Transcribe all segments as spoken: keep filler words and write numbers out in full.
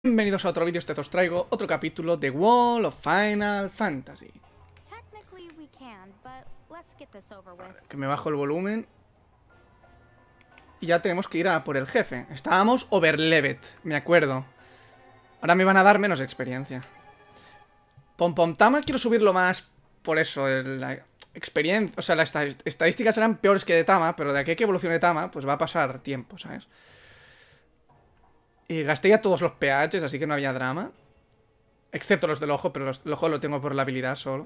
Bienvenidos a otro vídeo, este os traigo otro capítulo de World of Final Fantasy. Que me bajo el volumen. Y ya tenemos que ir a por el jefe. Estábamos overleveled, me acuerdo. Ahora me van a dar menos experiencia. Pom Pom Tama quiero subirlo más. Por eso, el, la experiencia. O sea, las estadísticas eran peores que de Tama. Pero de aquí a que evolucione Tama, pues va a pasar tiempo, ¿sabes? Y gasté ya todos los P Hs, así que no había drama. Excepto los del ojo, pero los del ojo lo tengo por la habilidad solo.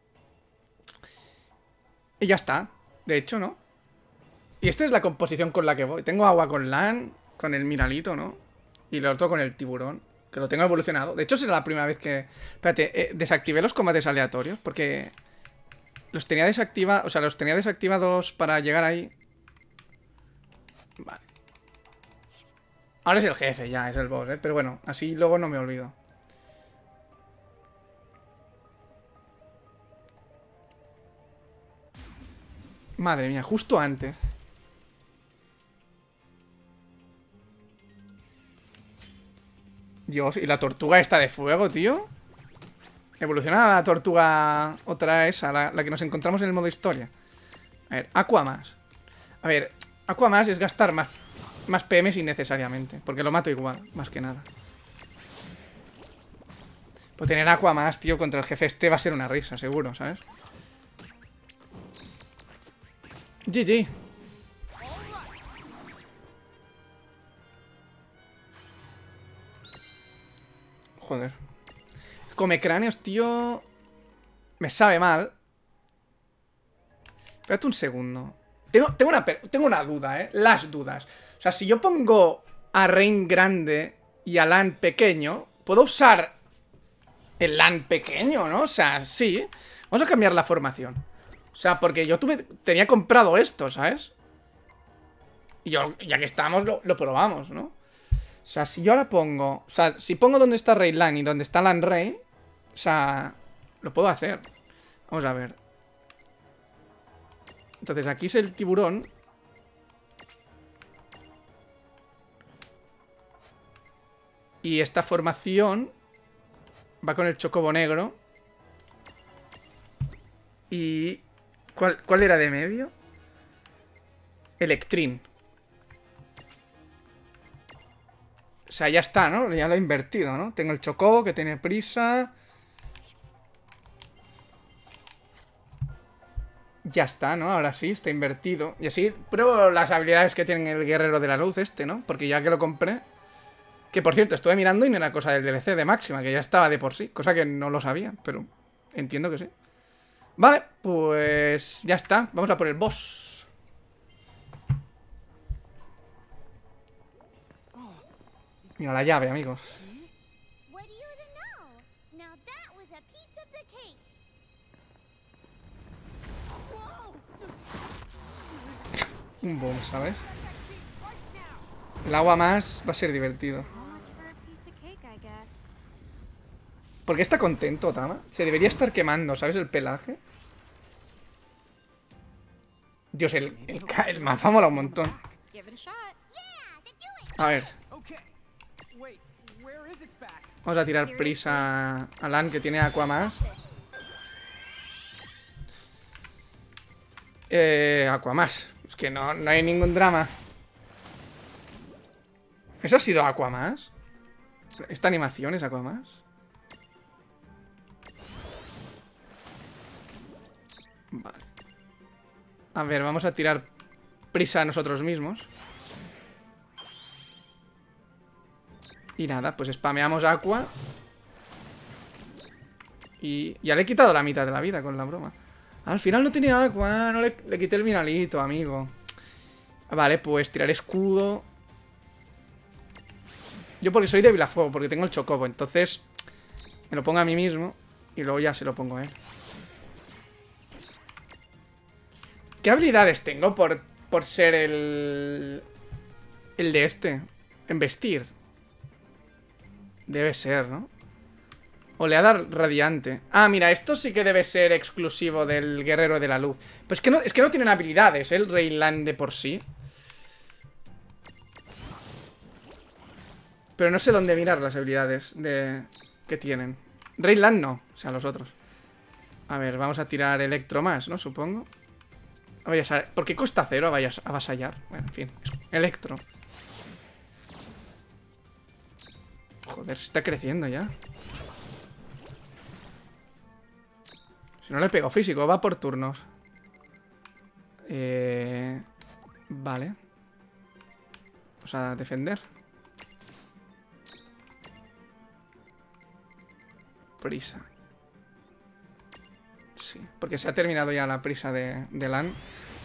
Y ya está. De hecho, ¿no? Y esta es la composición con la que voy. Tengo agua con Lan, con el Miralito, ¿no? Y lo otro con el tiburón, que lo tengo evolucionado. De hecho, será la primera vez que... Espérate, eh, desactivé los combates aleatorios porque... Los tenía desactivados... O sea, los tenía desactivados para llegar ahí. Vale. Ahora es el jefe, ya, es el boss, ¿eh? Pero bueno, así luego no me olvido. Madre mía, justo antes. Dios, ¿y la tortuga esta de fuego, tío? Evoluciona la tortuga otra esa, la, la que nos encontramos en el modo historia. A ver, Aqua más. A ver, Aqua más es gastar más... Más P Ms innecesariamente, porque lo mato igual, más que nada. Pues tener Aqua más, tío, contra el jefe este va a ser una risa, seguro, ¿sabes? G G. Joder. Come cráneos, tío. Me sabe mal. Espérate un segundo. Tengo, tengo, una, tengo una duda, ¿eh? Las dudas. O sea, si yo pongo a Rain grande y a Lan pequeño, puedo usar el Lan pequeño, ¿no? O sea, sí. Vamos a cambiar la formación. O sea, porque yo tuve, tenía comprado esto, ¿sabes? Y yo, ya que estamos, lo, lo probamos, ¿no? O sea, si yo ahora pongo... O sea, si pongo donde está Rain Lan y donde está Lan Rain, o sea, lo puedo hacer. Vamos a ver. Entonces aquí es el tiburón. Y esta formación va con el chocobo negro. Y... ¿Cuál, cuál era de medio? Electrin. O sea, ya está, ¿no? Ya lo he invertido, ¿no? Tengo el chocobo que tiene prisa. Ya está, ¿no? Ahora sí, está invertido. Y así pruebo las habilidades que tiene el guerrero de la luz este, ¿no? Porque ya que lo compré... Que por cierto, estuve mirando y no era cosa del D L C de Máxima, que ya estaba de por sí. Cosa que no lo sabía, pero entiendo que sí. Vale, pues ya está. Vamos a por el boss. Mira la llave, amigos. Un boom, ¿sabes? El agua más va a ser divertido. ¿Por qué está contento, Tama? Se debería estar quemando, ¿sabes? El pelaje. Dios, el, el, el mazo mola un montón. A ver. Vamos a tirar prisa a Lan, que tiene Aqua más. Eh, Aqua más. Es que no, no hay ningún drama. ¿Eso ha sido Aqua más? ¿Esta animación es Aqua más? Vale. A ver, vamos a tirar prisa a nosotros mismos. Y nada, pues spameamos Aqua. Y ya le he quitado la mitad de la vida con la broma. Al final no tenía Aqua, no le, le quité el Miralito, amigo. Vale, pues tirar escudo. Yo porque soy débil a fuego, porque tengo el chocobo. Entonces me lo pongo a mí mismo y luego ya se lo pongo a él. ¿Qué habilidades tengo por, por ser el... El de este? Embestir. Debe ser, ¿no? Oleada radiante. Ah, mira, esto sí que debe ser exclusivo del guerrero de la luz. Pues es que no, es que no tienen habilidades, ¿eh? El Rain Lan de por sí. Pero no sé dónde mirar las habilidades de... que tienen. Rayland no, o sea, los otros. A ver, vamos a tirar Electro más, ¿no? Supongo. ¿Por qué costa cero avasallar? Bueno, en fin, Electro. Joder, se está creciendo ya. Si no le pego físico, va por turnos. Eh... Vale. Vamos a defender. Prisa. Sí, porque se ha terminado ya la prisa de, de LAN.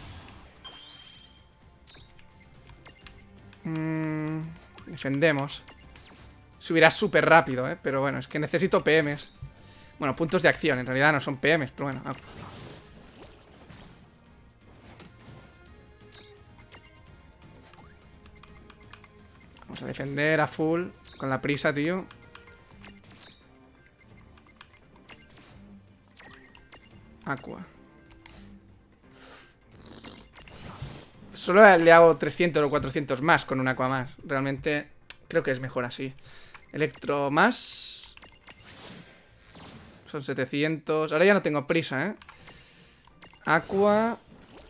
Mm, defendemos. Subirá súper rápido, ¿eh? Pero bueno, es que necesito P Ms. Bueno, puntos de acción, en realidad no son P Ms, pero bueno. Vamos a defender a full con la prisa, tío. Aqua. Solo le hago trescientos o cuatrocientos más con un Aqua más. Realmente creo que es mejor así. Electro más. Son setecientos. Ahora ya no tengo prisa, ¿eh? Aqua.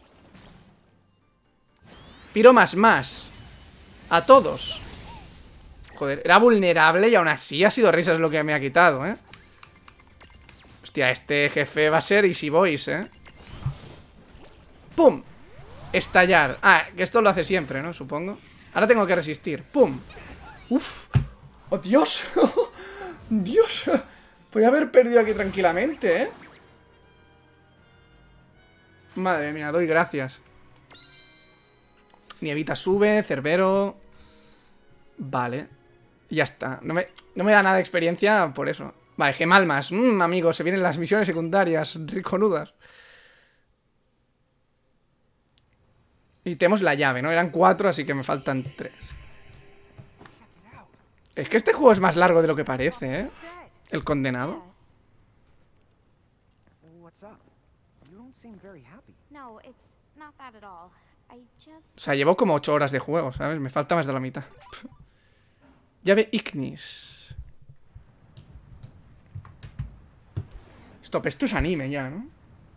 Piro más más. A todos. Joder, era vulnerable y aún así ha sido risas lo que me ha quitado, ¿eh? Hostia, este jefe va a ser Easy Boys, ¿eh? ¡Pum! Estallar. Ah, que esto lo hace siempre, ¿no? Supongo. Ahora tengo que resistir. ¡Pum! ¡Uf! ¡Oh, Dios! ¡Dios! Podría haber perdido aquí tranquilamente, ¿eh? Madre mía, doy gracias. Nievita sube, Cerbero. Vale. Ya está. No me, no me da nada de experiencia por eso. Vale, gemalmas. Mmm, amigos, se vienen las misiones secundarias riconudas. Y tenemos la llave, ¿no? Eran cuatro, así que me faltan tres. Es que este juego es más largo de lo que parece, ¿eh? El condenado. O sea, llevo como ocho horas de juego, ¿sabes? Me falta más de la mitad. Llave Ignis. Stop, esto es anime ya, ¿no?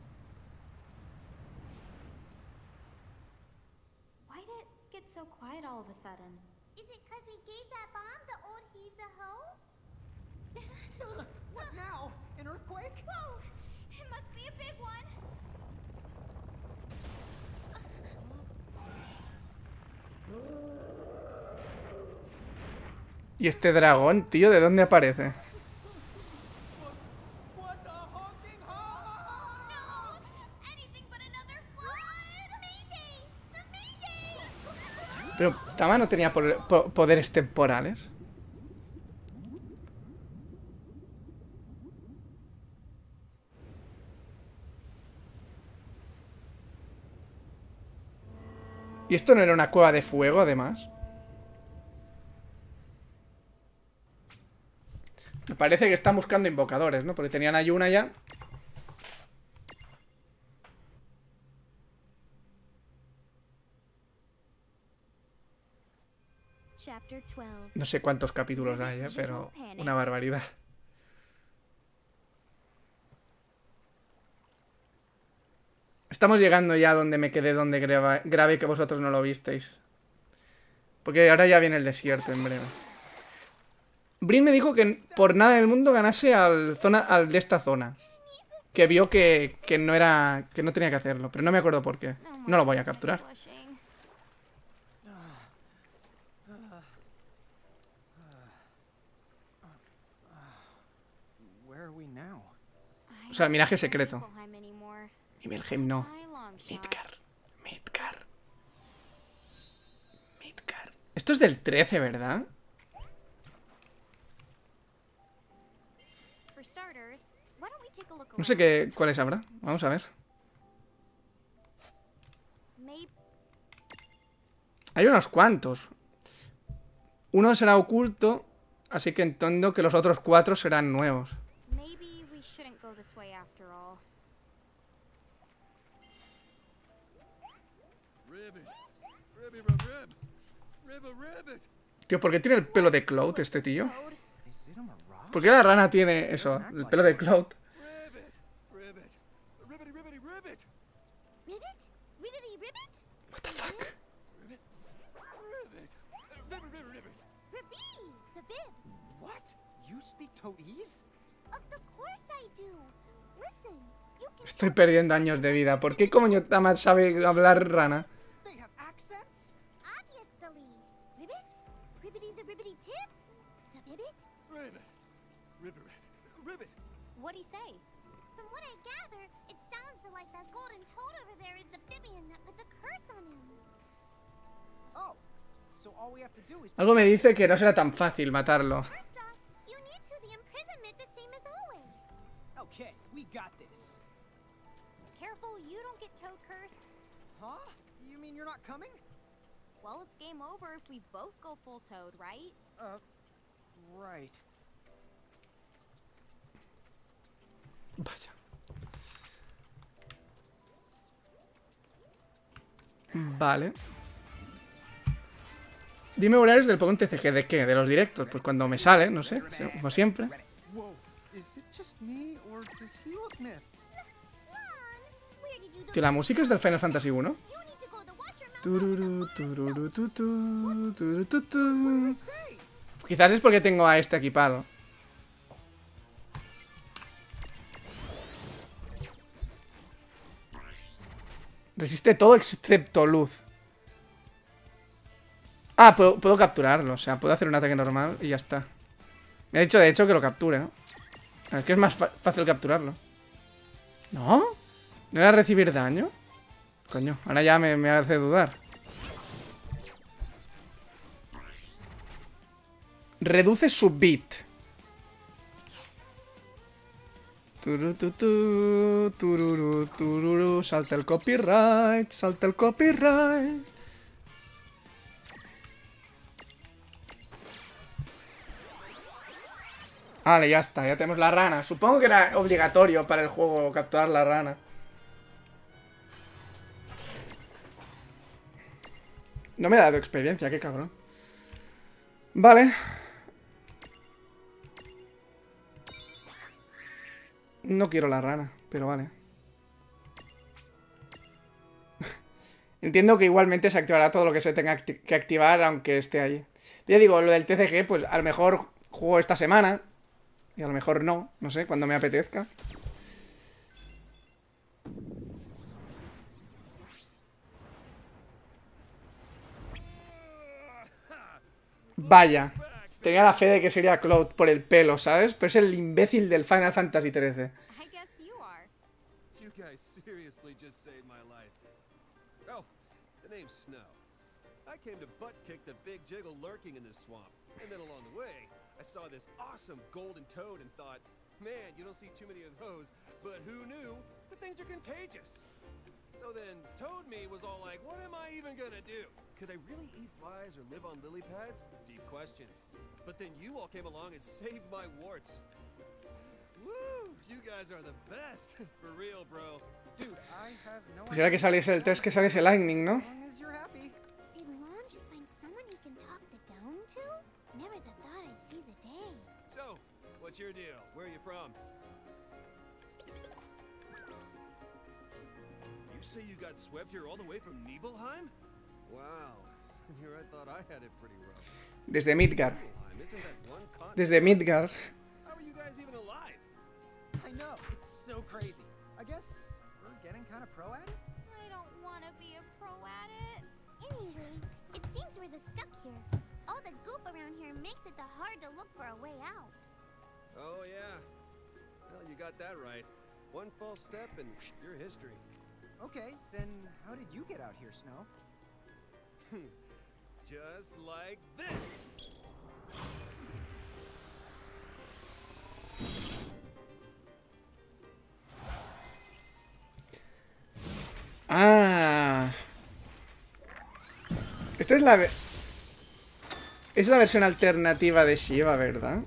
¿Y este dragón, tío? ¿De dónde aparece? Pero Tama no tenía poderes temporales. ¿Y esto no era una cueva de fuego, además? Me parece que están buscando invocadores, ¿no? Porque tenían a Yuna ya. No sé cuántos capítulos hay, ¿eh? Pero una barbaridad. Estamos llegando ya donde me quedé, donde grabé, que vosotros no lo visteis. Porque ahora ya viene el desierto en breve. Brin me dijo que por nada del mundo ganase al, zona, al de esta zona. Que vio que, que no era. Que no tenía que hacerlo. Pero no me acuerdo por qué. No lo voy a capturar. O sea, el miraje secreto. Nibelheim no. Midgar. Midgar. Midgar. Esto es del trece, ¿verdad? No sé qué, cuáles habrá. Vamos a ver. Hay unos cuantos. Uno será oculto, así que entiendo que los otros cuatro serán nuevos. Tío, ¿por qué tiene el pelo de Cloud este tío? ¿Por qué la rana tiene eso? El pelo de Cloud. What the fuck? Estoy perdiendo años de vida. ¿Por qué coño Tama sabe hablar rana? What'd he say? From what I gather, it sounds like that golden toad over there is the Bibian that put the curse on him. Oh, so all we have to do is Algo me dice que no será tan fácil matarlo. First off, you need to the imprisonment the same as always. Okay, we got this. Careful, you don't get toad cursed. Huh? You mean you're not coming? Well, it's game over if we both go full toad, right? Uh, right. Vaya. Vale. Dime horarios del Pokémon T C G. ¿De qué? ¿De los directos? Pues cuando me sale, no sé, como siempre. Tío, la música es del Final Fantasy uno. Tururu, tururu, tutu, tururu, tutu. Quizás es porque tengo a este equipado. Resiste todo excepto luz. Ah, puedo, puedo capturarlo. O sea, puedo hacer un ataque normal y ya está. Me ha dicho de hecho que lo capture, ¿no? Es que es más fácil capturarlo. ¿No? ¿No era recibir daño? Coño, ahora ya me, me hace dudar. Reduce su bit. Turututu, tururu, tururu. Salta el copyright, salta el copyright. Vale, ya está, ya tenemos la rana. Supongo que era obligatorio para el juego capturar la rana. No me ha dado experiencia, qué cabrón. Vale. No quiero la rana, pero vale. Entiendo que igualmente se activará todo lo que se tenga acti que activar, aunque esté ahí. Ya digo, lo del T C G, pues a lo mejor juego esta semana. Y a lo mejor no, no sé, cuando me apetezca. Vaya. Tenía la fe de que sería Cloud por el pelo, ¿sabes? Pero es el imbécil del Final Fantasy trece. I saw this awesome golden toad and thought, man, you don't see too many of those, but who knew? The things are contagious. So then Toad Me was all like, what am I even gonna do? Could I really eat flies or live on lily pads? Deep questions. But then you all came along and saved my warts. Woo! You guys are the best. For real, bro. Dude, I have no Pues era que saliese el test, que saliese Lightning, ¿no? Did Ron just find someone he can talk the down to? Never thought I'd see the day. So, what's your deal? Where are you from? You say you got swept here all the way from Nibelheim? Wow. Here I thought I had it pretty rough. Desde Midgar. Nibelheim, isn't that one continent? Desde Midgar. How are you guys even alive? I know, it's so crazy. I guess we're getting kind of pro at it? I don't want to be a pro at it. Anyway, it seems we're the stuck here. All the goop around here makes it the hard to look for a way out. Oh, yeah. Well, you got that right. One false step and you're history. Okay, then how did you get out here, Snow? Just like this. Ah. Esta es la... Es la versión alternativa de Shiva, ¿verdad?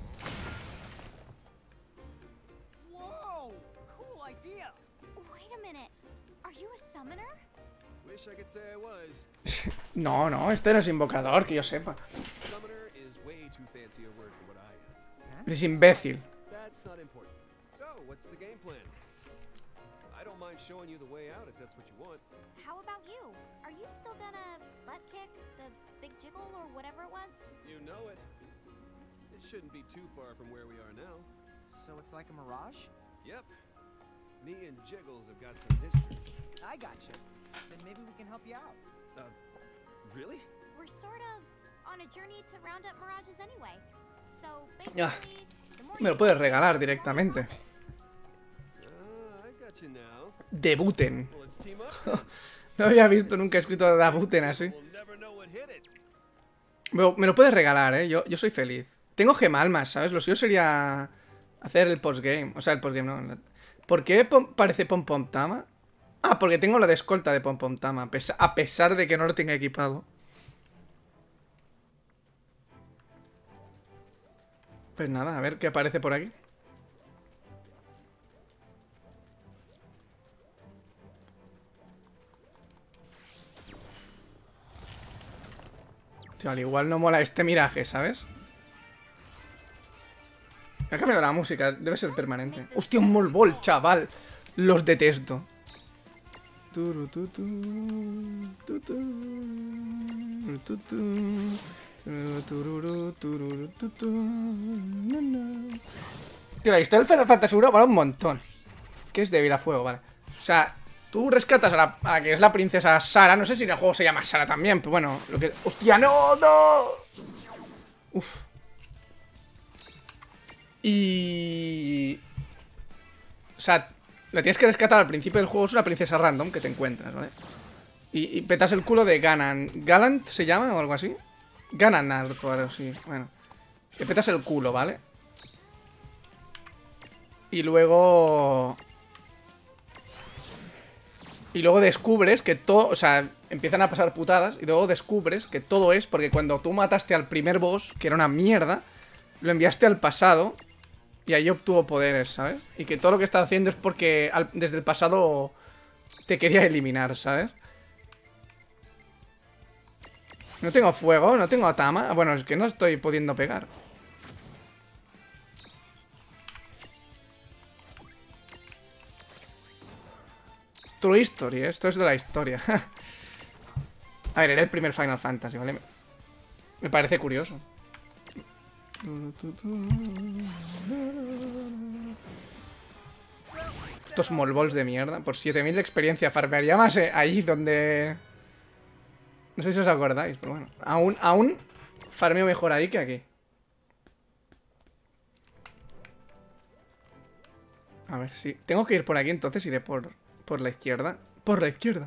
Whoa! Cool idea. Wait a minute. Are you a summoner? Wish I could say I was. No, no, este no es invocador, que yo sepa. Summoner way too fancy a word for what I am. Eres imbécil. That's not important. So, what's the game plan? I don't mind showing you the way out if that's what you want. How about you? Are you still gonna butt kick the big jiggle or whatever it was? You know it. It shouldn't be too far from where we are now. So it's like a mirage? Yep. Me and Jiggles have got some history. I gotcha. Then maybe we can help you out. Uh, really? We're sort of on a journey to round up mirages anyway. So Ya. basically, the more Me lo you puedes do, regalar the more directamente. you profit. Uh, I got you now. Debuten. Well, let's team up. No había visto nunca escrito debuten así. We'll never know what hit it. Me, me lo puedes regalar, eh. Yo, yo soy feliz. Tengo gemalmas, ¿sabes? Lo suyo sería hacer el postgame. O sea, el postgame no. la- ¿Por qué pom- parece Pom Pom Tama? Ah, porque tengo la de escolta de Pom Pom Tama. A pesa- a pesar de que no lo tenga equipado. Pues nada, a ver qué aparece por aquí. Tío, al igual no mola este miraje, ¿sabes? Me ha cambiado la música, debe ser permanente. ¡Hostia, un Molbol, chaval! Los detesto. Turu, tu, tu, tu, tu, tu, tu, tururu, tururu, tu, tu, na, na. Tío, la historia del Final Fantasy uno mola un montón. Que es débil a fuego, vale. O sea, tú rescatas a la, a la que es la princesa Sara. No sé si en el juego se llama Sara también, pero bueno, lo que... ¡Hostia, no, no! Uf. Y... O sea, la tienes que rescatar al principio del juego. Es una princesa random que te encuentras, ¿vale? Y, y petas el culo de Ganon. ¿Galant se llama o algo así? Gananart o algo así. Bueno. Te petas el culo, ¿vale? Y luego... Y luego descubres que todo... O sea, empiezan a pasar putadas. Y luego descubres que todo es porque cuando tú mataste al primer boss, que era una mierda, lo enviaste al pasado y ahí obtuvo poderes, ¿sabes? Y que todo lo que está haciendo es porque al- desde el pasado te quería eliminar, ¿sabes? No tengo fuego, no tengo Tama. Bueno, es que no estoy pudiendo pegar. True History, ¿eh? Esto es de la historia. A ver, era el primer Final Fantasy, ¿vale? Me parece curioso. Estos molbols de mierda. Por siete mil de experiencia. Farmearía más eh, ahí donde... No sé si os acordáis, pero bueno. Aún, aún farmeo mejor ahí que aquí. A ver si... Tengo que ir por aquí, entonces iré por, por la izquierda. Por la izquierda.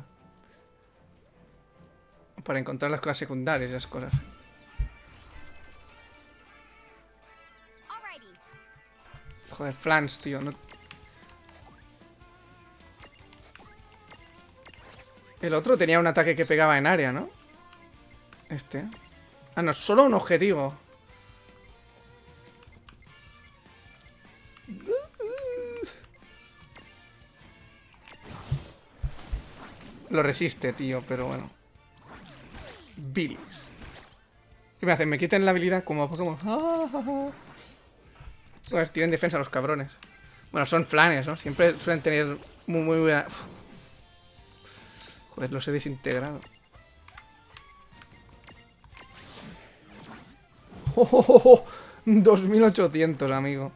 Para encontrar las cosas secundarias y esas cosas. Alrighty. Joder, Flans, tío. No... El otro tenía un ataque que pegaba en área, ¿no? Este. Ah, no, solo un objetivo. Lo resiste, tío, pero bueno. Billy. ¿Qué me hacen? ¿Me quiten la habilidad como Pokémon? Pues tienen defensa los cabrones. Bueno, son flanes, ¿no? Siempre suelen tener muy, muy buena... Joder, los he desintegrado. Oh, oh, oh, oh. dos mil ochocientos, amigo.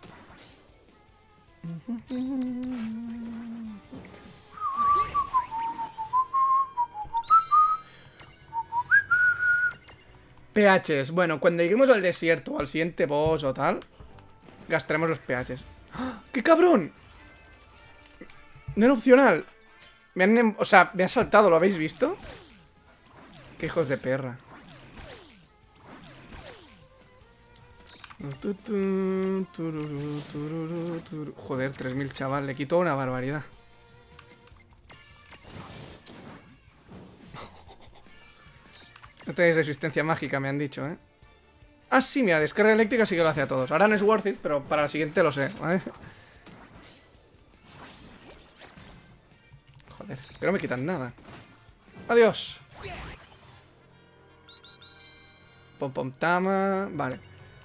P Hs. Bueno, cuando lleguemos al desierto o al siguiente boss o tal, gastaremos los P Hs. ¡Ah! ¡Qué cabrón! No era opcional. Me han... em- O sea, me ha saltado, ¿lo habéis visto? Qué hijos de perra. Joder, tres mil, chaval. Le quito una barbaridad. No tenéis resistencia mágica, me han dicho, ¿eh? Ah, sí, mira, descarga eléctrica sí que lo hace a todos. Ahora no es worth it, pero para la siguiente lo sé, ¿vale? Joder, que no me quitan nada. Adiós. Pom Pom Tama. Vale.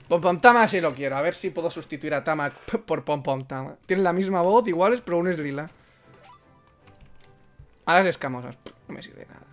Pom Pom Tama sí lo quiero. A ver si puedo sustituir a Tama por Pom Pom Tama. Tienen la misma voz, iguales, pero uno es lila. A las escamosas. No me sirve de nada.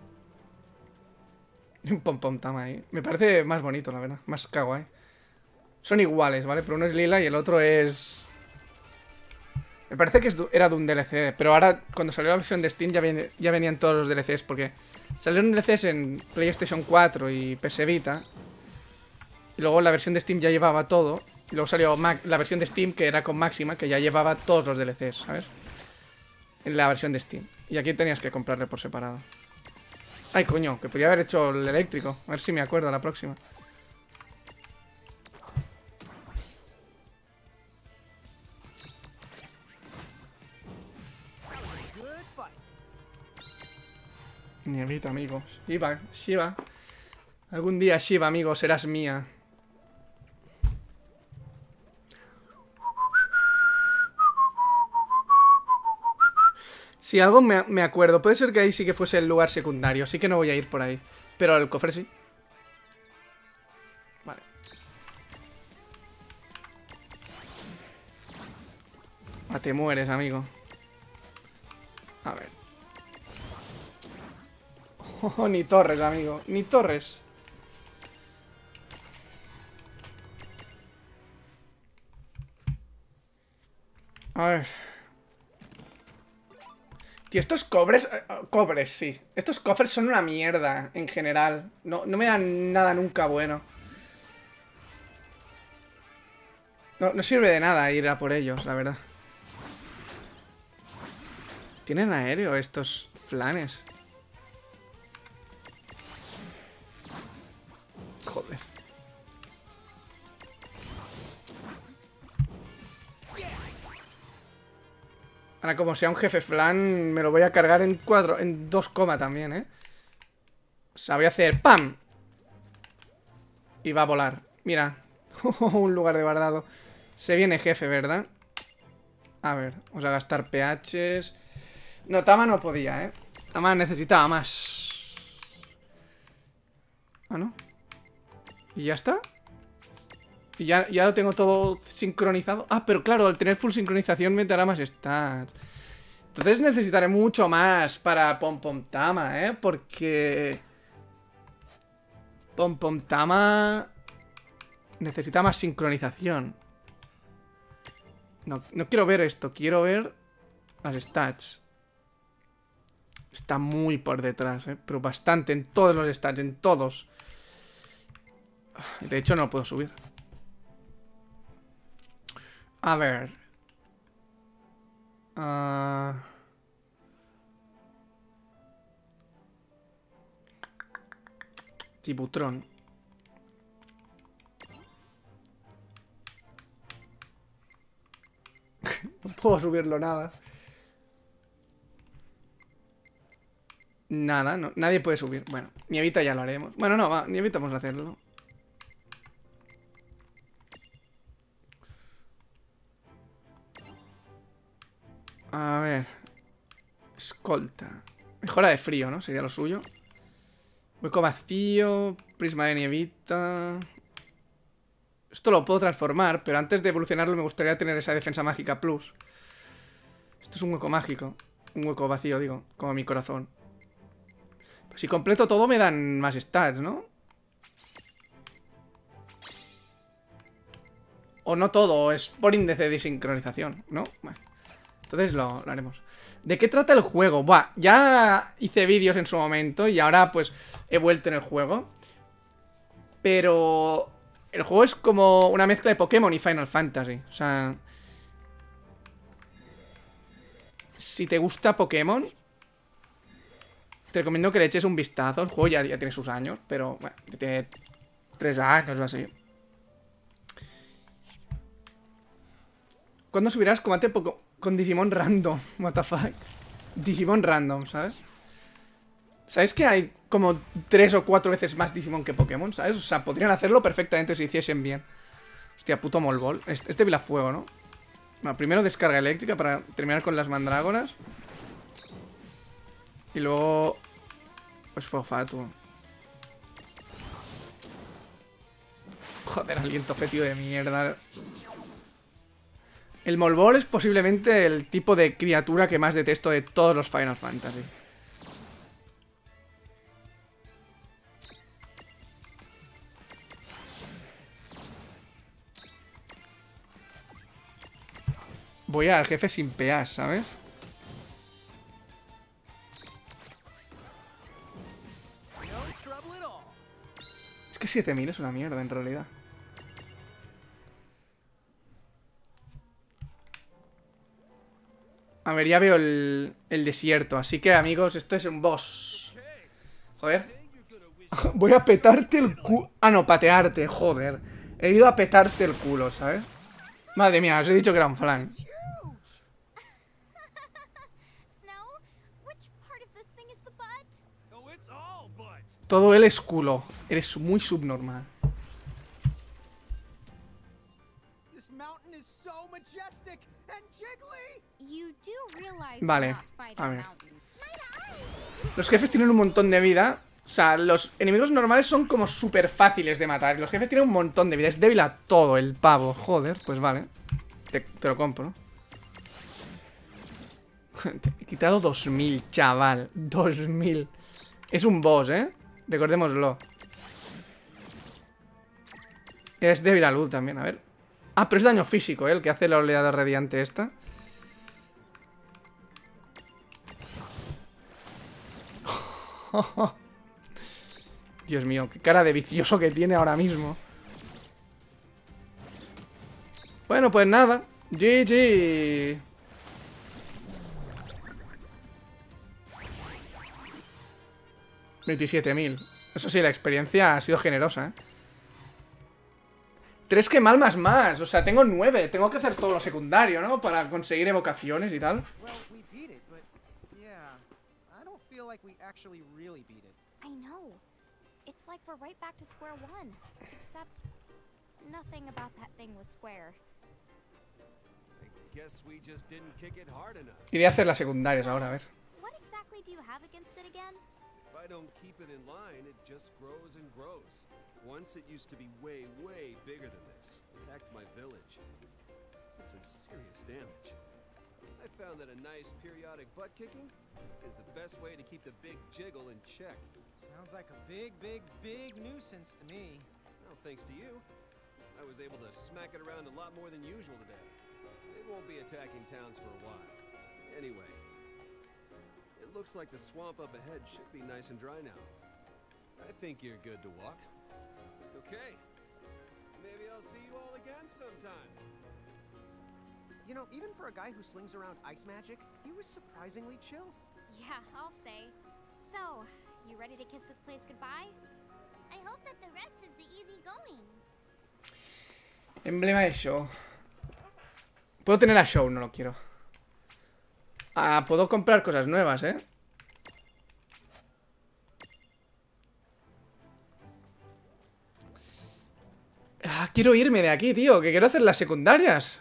Un Pom Pom Tama ahí. Me parece más bonito, la verdad. Más kawaii. Son iguales, ¿vale? Pero uno es lila y el otro es... Me parece que es, era de un D L C. Pero ahora, cuando salió la versión de Steam, ya, viene, ya venían todos los D L Cs. Porque salieron D L Cs en PlayStation cuatro y P S Vita. Y luego la versión de Steam ya llevaba todo. Y luego salió Mac, la versión de Steam, que era con Máxima, que ya llevaba todos los D L Cs, ¿sabes? En la versión de Steam. Y aquí tenías que comprarle por separado. Ay, coño, que podía haber hecho el eléctrico. A ver si me acuerdo la próxima. Nievita, amigo. Shiva, Shiva. Algún día, Shiva, amigo, serás mía. Si algo me, me acuerdo. Puede ser que ahí sí que fuese el lugar secundario. Así que no voy a ir por ahí. Pero el cofre sí. Vale. Ah, te mueres, amigo. A ver. Oh, ni torres, amigo. Ni torres. A ver. Tío, estos cobres... Eh, cobres, sí. Estos cofres son una mierda, en general. No, no me dan nada nunca bueno. No, no sirve de nada ir a por ellos, la verdad. Tienen aéreo estos flanes. Joder. Ahora, como sea un jefe flan, me lo voy a cargar en cuatro, en dos coma también, ¿eh? O sea, voy a hacer ¡pam! Y va a volar. Mira. Un lugar de guardado. Se viene jefe, ¿verdad? A ver, vamos a gastar P Hs. No, Tama no podía, ¿eh? Tama necesitaba más. Ah, ¿no? ¿Y ya está? Y ya, ya lo tengo todo sincronizado. Ah, pero claro, al tener full sincronización me dará más stats. Entonces necesitaré mucho más para Pom Pom Tama, ¿eh? Porque... Pom Pom Tama... necesita más sincronización. No, no quiero ver esto, quiero ver las stats. Está muy por detrás, ¿eh? Pero bastante, en todos los stats, en todos. De hecho no lo puedo subir. A ver. Uh... Tibutrón. No puedo subirlo nada. Nada, no, nadie puede subir. Bueno, Nievita ya lo haremos. Bueno, no, va, Nievita vamos a hacerlo. A ver. Escolta. Mejora de frío, ¿no? Sería lo suyo. Hueco vacío. Prisma de Nievita. Esto lo puedo transformar, pero antes de evolucionarlo me gustaría tener esa defensa mágica plus. Esto es un hueco mágico. Un hueco vacío, digo. Como mi corazón. Pues si completo todo me dan más stats, ¿no? O no todo, es por índice de sincronización, ¿no? Bueno, entonces lo, lo haremos. ¿De qué trata el juego? Buah, ya hice vídeos en su momento y ahora pues he vuelto en el juego. Pero... el juego es como una mezcla de Pokémon y Final Fantasy. O sea... si te gusta Pokémon, te recomiendo que le eches un vistazo. El juego ya, ya tiene sus años, pero bueno, tiene tres años o así. ¿Cuándo subirás combate Poco con Digimon Random? What the fuck. Digimon Random, ¿sabes? ¿Sabes que hay como tres o cuatro veces más Digimon que Pokémon? ¿Sabes? O sea, podrían hacerlo perfectamente si hiciesen bien. Hostia, puto Molbol. Este, este Vilafuego, ¿no? Bueno, primero descarga eléctrica para terminar con las mandrágoras. Y luego... pues Fuego Fatuo. Joder, aliento fétido de mierda. El Molbol es posiblemente el tipo de criatura que más detesto de todos los Final Fantasy. Voy al jefe sin peas, ¿sabes? Es que siete mil es una mierda en realidad. A ver, ya veo el, el desierto. Así que, amigos, esto es un boss. Joder. Voy a petarte el culo. Ah, no, patearte, joder. He ido a petarte el culo, ¿sabes? Madre mía, os he dicho que era un flan. Todo él es culo. Eres muy subnormal. Vale, a ver. Los jefes tienen un montón de vida. O sea, los enemigos normales son como súper fáciles de matar. Los jefes tienen un montón de vida. Es débil a todo el pavo. Joder, pues vale. Te, te lo compro. Te he quitado dos mil, chaval. dos mil. Es un boss, ¿eh? Recordémoslo. Es débil a luz también, a ver. Ah, pero es daño físico, ¿eh? El que hace la oleada radiante esta. Dios mío, qué cara de vicioso que tiene ahora mismo. Bueno, pues nada. G G. veintisiete mil. Eso sí, la experiencia ha sido generosa, ¿eh? Tres que mal más más. O sea, tengo nueve. Tengo que hacer todo lo secundario, ¿no? Para conseguir evocaciones y tal. I know. It's like we're right back to square one. Except nothing about that thing was square. I guess we just didn't kick it hard enough. Iré a hacer las secundarias ahora, a ver. What exactly do you have against it again? If I don't keep it in line, it just grows and grows. Once it used to be way, way bigger than this. Attacked my village. Did some serious damage. I found that a nice periodic butt kicking is the best way to keep the big jiggle in check. Sounds like a big, big, big nuisance to me. Well, thanks to you, I was able to smack it around a lot more than usual today. It won't be attacking towns for a while. Anyway, it looks like the swamp up ahead should be nice and dry now. I think you're good to walk. Okay. Maybe I'll see you all again sometime. You know, even for a guy who slings around ice magic, he was surprisingly chill. Yeah, I'll say. So, you ready to kiss this place goodbye? I hope that the rest is the easy going. Emblema de show. Puedo tener a show, no lo quiero. Ah, puedo comprar cosas nuevas, ¿eh? Ah, quiero irme de aquí, tío, que quiero hacer las secundarias.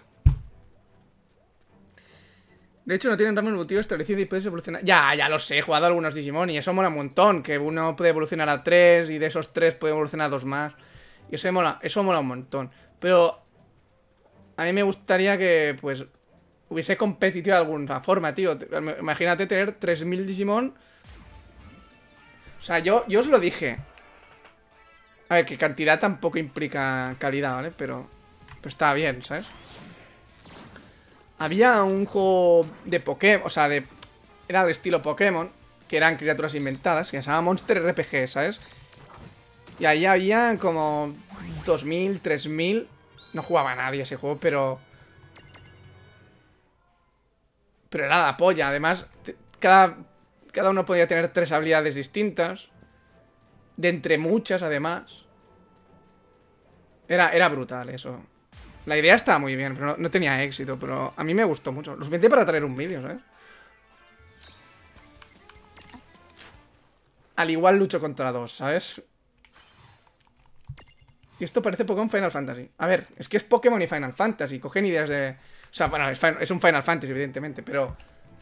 De hecho, no tienen ramo evolutivo establecido y puedes evolucionar. Ya, ya lo sé, he jugado a algunos Digimon y eso mola un montón. Que uno puede evolucionar a tres y de esos tres puede evolucionar a dos más. Y eso mola, eso mola un montón. Pero a mí me gustaría que, pues, hubiese competitivo de alguna forma, tío. Imagínate tener tres mil Digimon. O sea, yo, yo os lo dije. A ver, que cantidad tampoco implica calidad, ¿vale? Pero, pero está bien, ¿sabes? Había un juego de Pokémon, o sea, de era del estilo Pokémon, que eran criaturas inventadas, que se llamaba Monster R P G, ¿sabes? Y ahí había como dos mil, tres mil. No jugaba nadie ese juego, pero... Pero era la polla. Además, cada, cada uno podía tener tres habilidades distintas. De entre muchas, además. Era, era brutal eso. La idea estaba muy bien, pero no, no tenía éxito. Pero a mí me gustó mucho. Los vendí para traer un vídeo, ¿sabes? Al igual lucho contra dos, ¿sabes? Y esto parece Pokémon Final Fantasy. A ver, es que es Pokémon y Final Fantasy. Cogen ideas de... O sea, bueno, es, es un Final Fantasy, evidentemente, pero...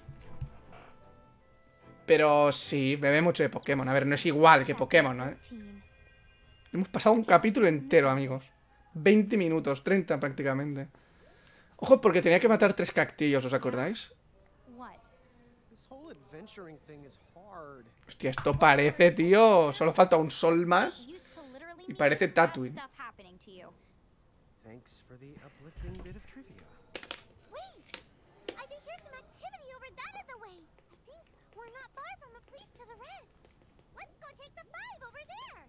Pero sí, bebe mucho de Pokémon. A ver, no es igual que Pokémon, ¿no? Hemos pasado un capítulo entero, amigos. veinte minutos, treinta prácticamente. Ojo, porque tenía que matar tres cactillos, ¿os acordáis? What? This whole adventuring thing is hard. Hostia, esto parece, tío. Solo falta un sol más. Used to literally Y mean parece bad Tatooine. stuff happening to you. Thanks for the uplifting bit of trivia. Wait! I can hear some activity over that other way. I think we're not far from a place to the rest. Let's go take the five over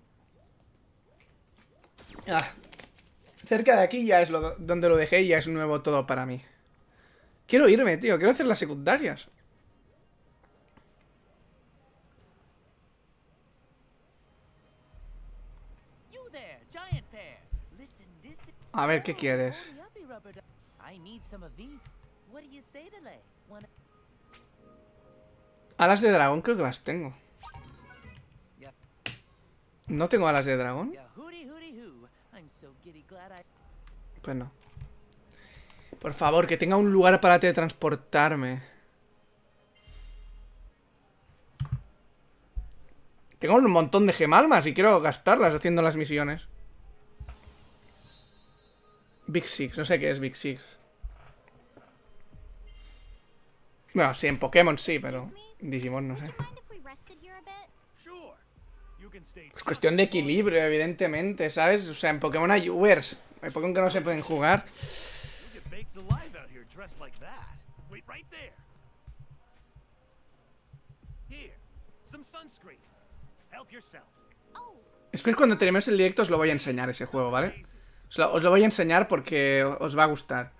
there. Ah, cerca de aquí ya es lo, donde lo dejé y ya es nuevo todo para mí. Quiero irme, tío. Quiero hacer las secundarias. You there, giant pear. Listen, this is... A ver, ¿qué quieres? Hurry up, you rubber duck. I need some of these. What do you say to lay? Wanna... Alas de dragón creo que las tengo. Yeah. ¿No tengo alas de dragón? Yeah, hooty hooty hoo. I'm so giddy glad I... Pues no. Por favor, que tenga un lugar para teletransportarme. Tengo un montón de gemalmas y quiero gastarlas haciendo las misiones. Big Six, no sé qué es Big Six. Bueno, sí, en Pokémon sí, pero en Digimon no sé. Would you mind if we rested here a bit? Sure. You can stay. Es cuestión de equilibrio, evidentemente, ¿sabes? O sea, en Pokémon hay Ubers. Hay Pokémon que no se pueden jugar. You'll get baked alive out here dressed like that. Wait right there. Here, some sunscreen. Help yourself. Oh, Después cuando terminemos el directo os lo voy a enseñar ese juego, ¿vale? Os lo, os lo voy a enseñar porque os va a gustar.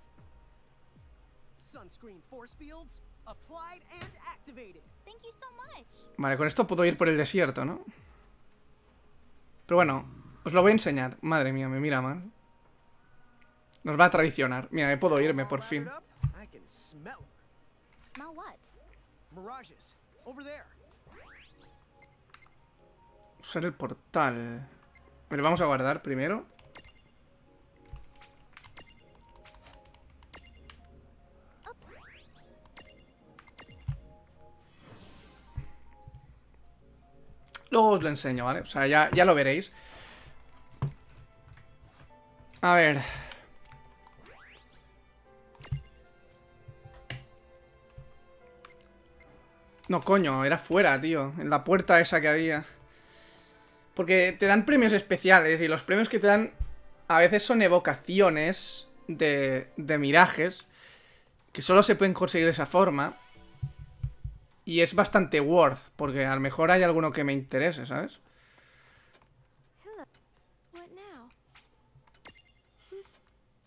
Sunscreen force fields applied and activated. thank you so much. Vale, con esto puedo ir por el desierto, ¿no? Pero bueno, os lo voy a enseñar. Madre mía, me mira mal. Nos va a traicionar. Mira, me puedo irme por fin. Lathered up, I can smell 'em. Smell what? Mirages. Over there. Usar el portal. Me lo vamos a guardar primero. Luego os lo enseño, ¿vale? O sea, ya, ya lo veréis. A ver. No, coño, era fuera, tío. En la puerta esa que había. Porque te dan premios especiales y los premios que te dan a veces son evocaciones de, de mirajes que solo se pueden conseguir de esa forma. Y es bastante worth, porque a lo mejor hay alguno que me interese, ¿sabes? Hello. What now? Who's...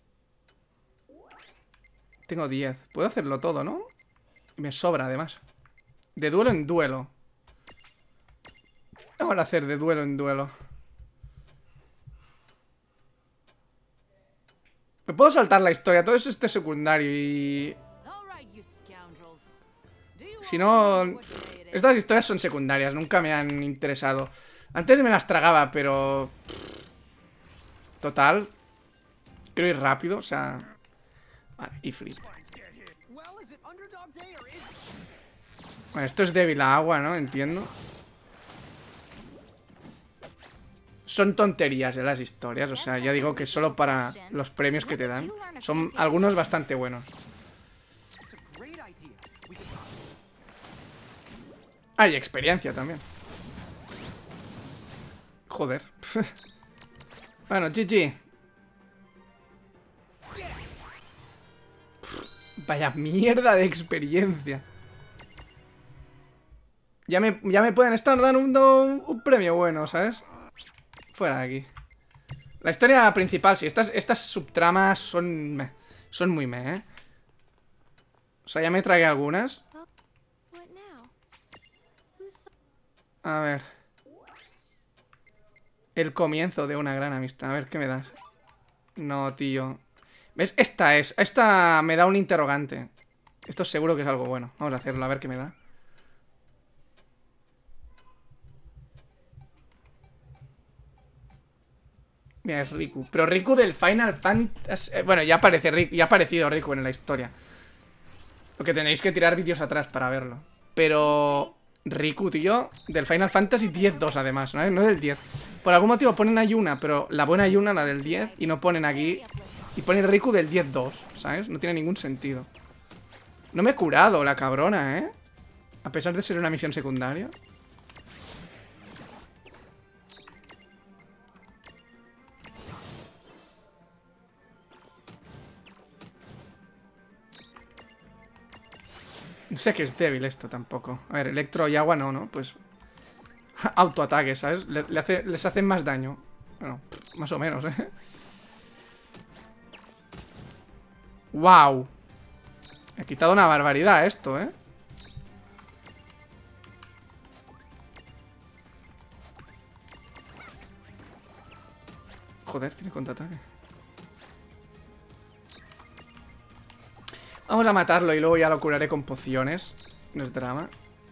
Tengo diez. Puedo hacerlo todo, ¿no? Y me sobra, además. De duelo en duelo. Vamos a hacer de duelo en duelo. Me puedo saltar la historia. Todo eso es este secundario y... All right, you scoundrels. Do you Si all no... know what day it is? Estas historias son secundarias. Nunca me han interesado. Antes me las tragaba, pero... Total. Quiero ir rápido, o sea... Vale, y flip. Well, is it underdog day or is Bueno, esto es débil a agua, ¿no? Entiendo. Son tonterías, ¿eh? Las historias. O sea, ya digo que solo para los premios que te dan. Son algunos bastante buenos. It's a great idea. We can Ah, y experiencia también. Joder. Bueno, G G. Vaya mierda de experiencia. Ya me, ya me pueden estar dando un, un premio bueno, ¿sabes? Fuera de aquí. La historia principal, sí. Estas, estas subtramas son... meh, son muy meh, ¿eh? O sea, ya me tragué algunas. What now? Who's... A ver. El comienzo de una gran amistad. A ver, ¿qué me das? No, tío. ¿Ves? Esta es. Esta me da un interrogante. Esto seguro que es algo bueno. Vamos a hacerlo, a ver qué me da. Mira, es Riku. Pero Riku del Final Fantasy... eh, Bueno, ya aparece Riku, ya ha aparecido Riku en la historia. Lo que tenéis que tirar vídeos atrás para verlo. Pero... Riku, tío, del Final Fantasy diez dos además, ¿no? No del diez. Por algún motivo ponen Ayuna, pero la buena Ayuna, la del diez, y no ponen aquí. Y ponen Riku del diez dos, ¿sabes? No tiene ningún sentido. No me he curado, la cabrona, ¿eh? A pesar de ser una misión secundaria. No sé que es débil esto tampoco. A ver, electro y agua no, ¿no? Pues autoataque, ¿sabes? Le, le hace, les hacen más daño. Bueno, más o menos, ¿eh? ¡Wow! He quitado una barbaridad esto, ¿eh? Joder, tiene contraataque. Vamos a matarlo y luego ya lo curaré con pociones. No es drama.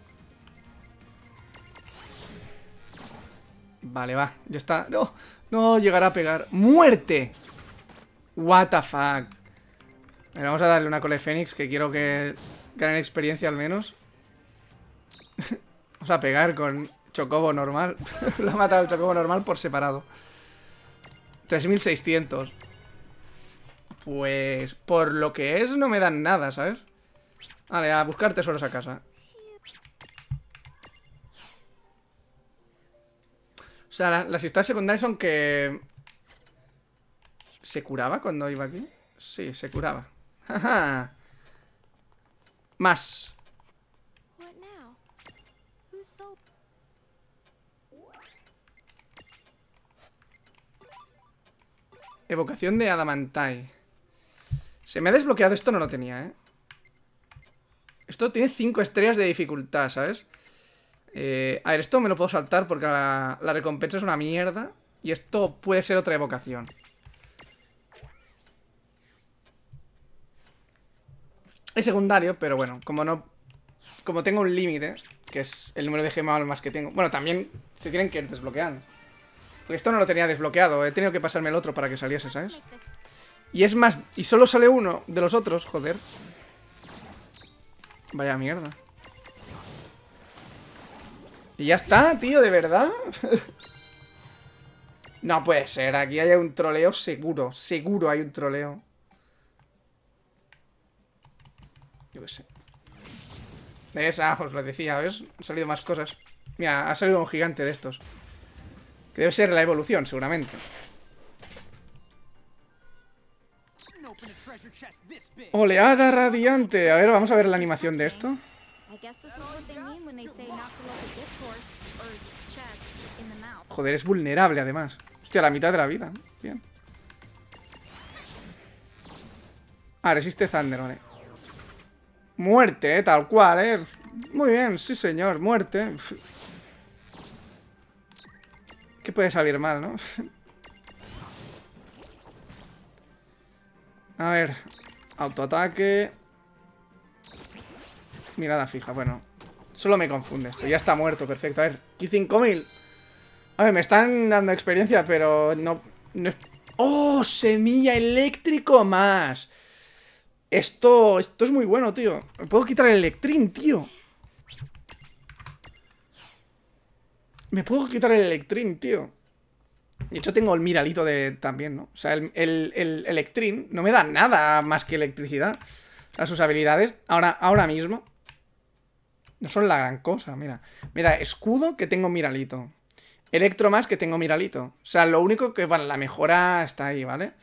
Vale, va. Ya está. No, no llegará a pegar. ¡Muerte! What the fuck. Bueno, vamos a darle una cole fénix, que quiero que ganen experiencia al menos. Vamos a pegar con chocobo normal. Lo ha matado el chocobo normal por separado. tres mil seiscientos. Pues por lo que es no me dan nada, ¿sabes? Vale, a buscar tesoros a casa. O sea, la, las historias secundarias son que... ¿Se curaba cuando iba aquí? Sí, se curaba. ¡Jaja! Más. What now? Who's so... Evocación de Adamantai. Se me ha desbloqueado esto, no lo tenía, ¿eh? Esto tiene cinco estrellas de dificultad, ¿sabes? Eh, a ver, esto me lo puedo saltar porque la, la recompensa es una mierda. Y esto puede ser otra evocación. Es secundario, pero bueno, como no... Como tengo un límite, que es el número de gemas más que tengo. Bueno, también se tienen que ir desbloqueando. Porque esto no lo tenía desbloqueado. He tenido que pasarme el otro para que saliese, ¿sabes? Y es más... Y solo sale uno de los otros, joder. Vaya mierda. Y ya está, tío, de verdad. No puede ser, aquí hay un troleo seguro. Seguro hay un troleo. Yo qué sé. ¿Ves? Ah, os lo decía, ¿ves? Han salido más cosas. Mira, ha salido un gigante de estos. Que debe ser la evolución, seguramente. Oleada radiante. A ver, vamos a ver la animación de esto. Joder, es vulnerable además. Hostia, la mitad de la vida. Bien. Ah, resiste Thunder, vale. Muerte, eh, tal cual, eh. Muy bien, sí señor, muerte. ¿Qué puede salir mal, no? A ver. Autoataque. Mirada fija, bueno. Solo me confunde esto. Ya está muerto, perfecto. A ver, aquí cinco mil. A ver, me están dando experiencia, pero no... no es... ¡Oh! Semilla eléctrico más. Esto... Esto es muy bueno, tío. Me puedo quitar el electrín, tío. Me puedo quitar el electrín, tío. De hecho tengo el miralito de también, ¿no? O sea, el, el, el electrín no me da nada más que electricidad. O sea, sus habilidades ahora, ahora mismo no son la gran cosa, mira. Mira, escudo que tengo miralito. Electro más que tengo miralito. O sea, lo único que, bueno, la mejora está ahí, ¿vale?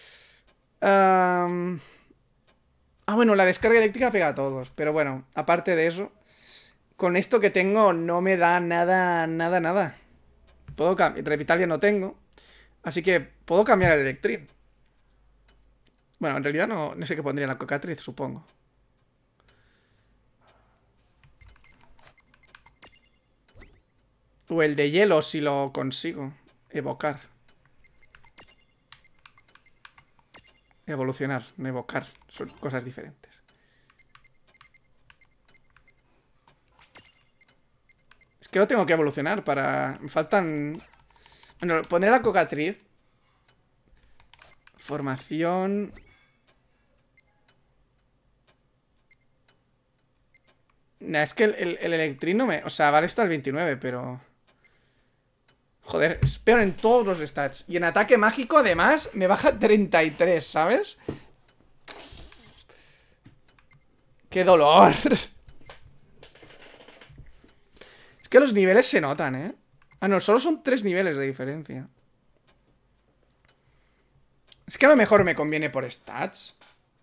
Um... Ah, bueno, la descarga eléctrica pega a todos. Pero bueno, aparte de eso, con esto que tengo no me da nada, nada, nada. Puedo cambiar. Revitalia no tengo. Así que puedo cambiar el electrín. Bueno, en realidad no, no sé qué pondría la cocatriz, supongo. O el de hielo si lo consigo evocar. Evolucionar, no evocar. Son cosas diferentes. Es que lo tengo que evolucionar para... Me faltan... Bueno, poner la cocatriz. Formación... Nah, es que el, el, el electrino me... O sea, vale hasta el veintinueve, pero... Joder, es peor en todos los stats. Y en ataque mágico, además, me baja treinta y tres, ¿sabes? ¡Qué dolor! Es que los niveles se notan, ¿eh? Ah, no, solo son tres niveles de diferencia. Es que a lo mejor me conviene por stats.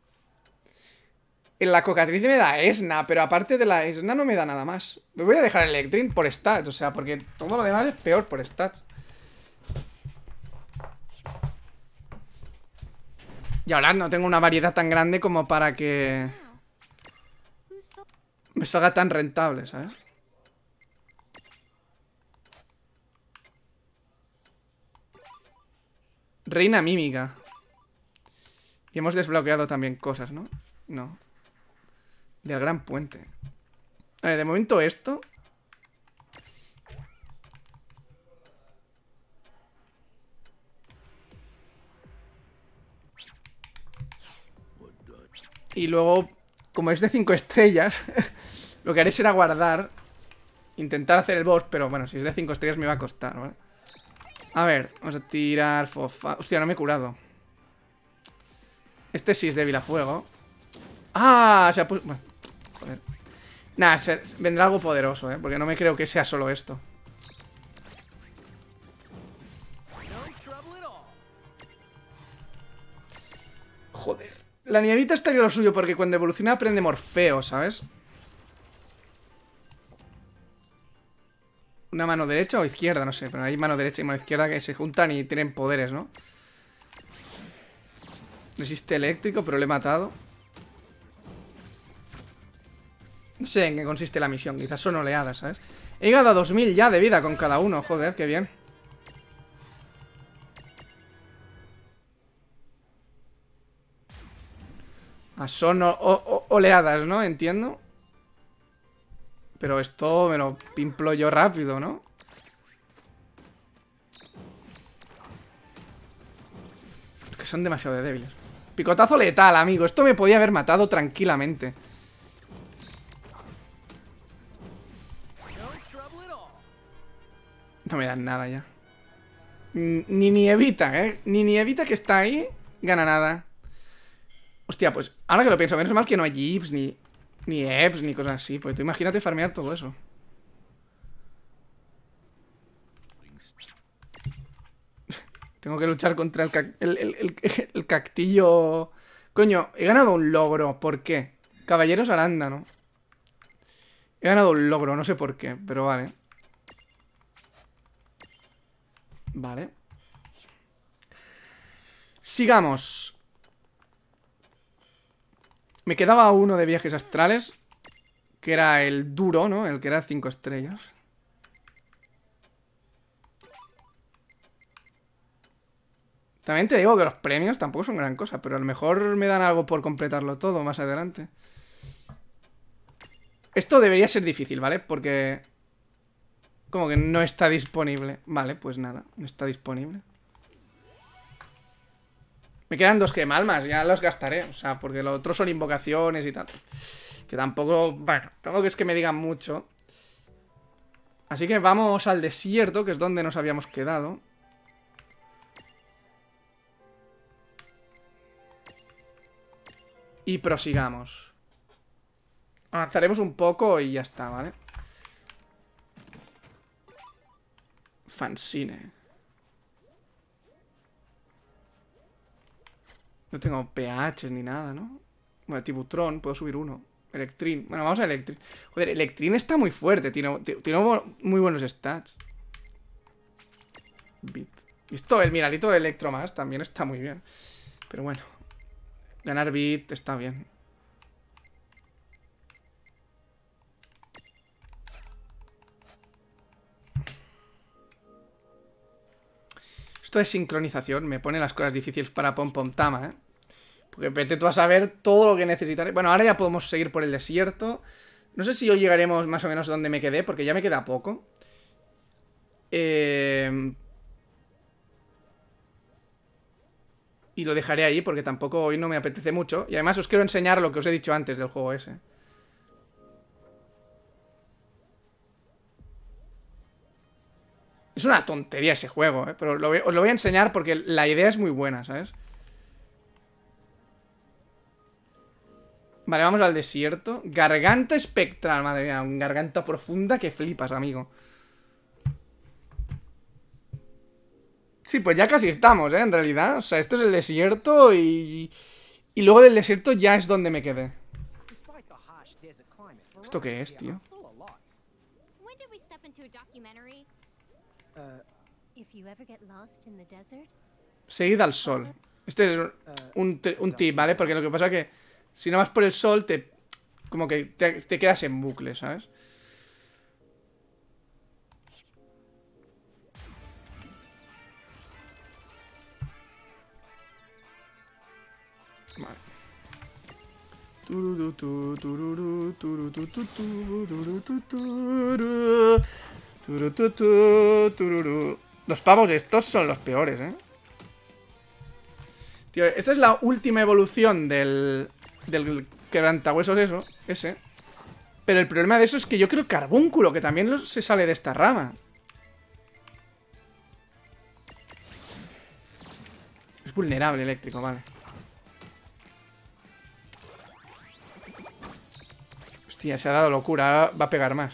En la cocatriz me da Esna, pero aparte de la Esna no me da nada más. Me voy a dejar el Electrin por stats, o sea, porque todo lo demás es peor por stats. Y ahora no tengo una variedad tan grande como para que me salga tan rentable, ¿sabes? Reina mímica. Y hemos desbloqueado también cosas, ¿no? No. Del gran puente. Vale, de momento esto. Y luego, como es de cinco estrellas, lo que haré será guardar. Intentar hacer el boss, pero bueno, si es de cinco estrellas me va a costar, ¿vale? A ver, vamos a tirar fofa. Hostia, no me he curado. Este sí es débil a fuego. Ah, se ha puesto... Bueno, joder. Nada, se... vendrá algo poderoso, ¿eh? Porque no me creo que sea solo esto. Joder. La nievita estaría lo suyo porque cuando evoluciona aprende Morfeo, ¿sabes? Una mano derecha o izquierda, no sé. Pero hay mano derecha y mano izquierda que se juntan y tienen poderes, ¿no? Resiste eléctrico, pero lo he matado. No sé en qué consiste la misión. Quizás son oleadas, ¿sabes? He llegado a dos mil ya de vida con cada uno. Joder, qué bien. Ah, son o o oleadas, ¿no? Entiendo. Pero esto me lo pimplo yo rápido, ¿no? Es que son demasiado débiles. Picotazo letal, amigo. Esto me podía haber matado tranquilamente. No me dan nada ya. Ni Nievita, ¿eh? Ni Nievita que está ahí gana nada. Hostia, pues ahora que lo pienso, menos mal que no hay Jeeps, ni... Ni E P S, ni cosas así. Pues tú imagínate farmear todo eso. Tengo que luchar contra el, ca el, el, el, el cactillo. Coño, he ganado un logro. ¿Por qué? Caballeros arándano. He ganado un logro, no sé por qué, pero vale. Vale. Sigamos. Me quedaba uno de viajes astrales, que era el duro, ¿no? El que era cinco estrellas. También te digo que los premios tampoco son gran cosa, pero a lo mejor me dan algo por completarlo todo más adelante. Esto debería ser difícil, ¿vale? Porque... como que no está disponible. Vale, pues nada, no está disponible. Me quedan dos gemalmas, ya los gastaré. O sea, porque los otros son invocaciones y tal. Que tampoco... bueno, tampoco es que me digan mucho. Así que vamos al desierto, que es donde nos habíamos quedado. Y prosigamos. Avanzaremos un poco y ya está, ¿vale? Fanzine. No tengo P H ni nada, ¿no? Bueno, Tibutron, puedo subir uno. Electrin. Bueno, vamos a Electrin. Joder, Electrin está muy fuerte. Tiene, tiene muy buenos stats. Bit. Y esto, el miralito de Electromas también está muy bien. Pero bueno. Ganar Bit está bien. Esto de sincronización me pone las cosas difíciles para Pom Pom Tama, ¿eh? Porque vete tú a saber todo lo que necesitaré. Bueno, ahora ya podemos seguir por el desierto. No sé si hoy llegaremos más o menos donde me quedé, porque ya me queda poco. Eh... Y lo dejaré ahí, porque tampoco hoy no me apetece mucho. Y además os quiero enseñar lo que os he dicho antes del juego ese. Es una tontería ese juego, ¿eh? Pero lo voy, os lo voy a enseñar porque la idea es muy buena, ¿sabes? Vale, vamos al desierto. Garganta espectral, madre mía. Un garganta profunda que flipas, amigo. Sí, pues ya casi estamos, ¿eh? En realidad. O sea, esto es el desierto y... Y luego del desierto ya es donde me quedé. ¿Esto qué es, tío? When did we step into a documentary? If you ever get lost in the desert, Seguid al sol. Este es un, un tip, ¿vale? Porque lo que pasa es que si no vas por el sol, te... Como que te, te quedas en bucle, ¿sabes? Vale. Tururu, tu, tururu, tururu, tu, tu, tururu, tu, tururu, tururu, tu, tu, tururu. Los pavos estos son los peores, ¿eh? Tío, esta es la última evolución del... Del quebrantahuesos eso, ese. Pero el problema de eso es que yo creo carbúnculo, que también lo- se sale de esta rama. Es vulnerable eléctrico, vale. Hostia, se ha dado locura, ahora va a pegar más.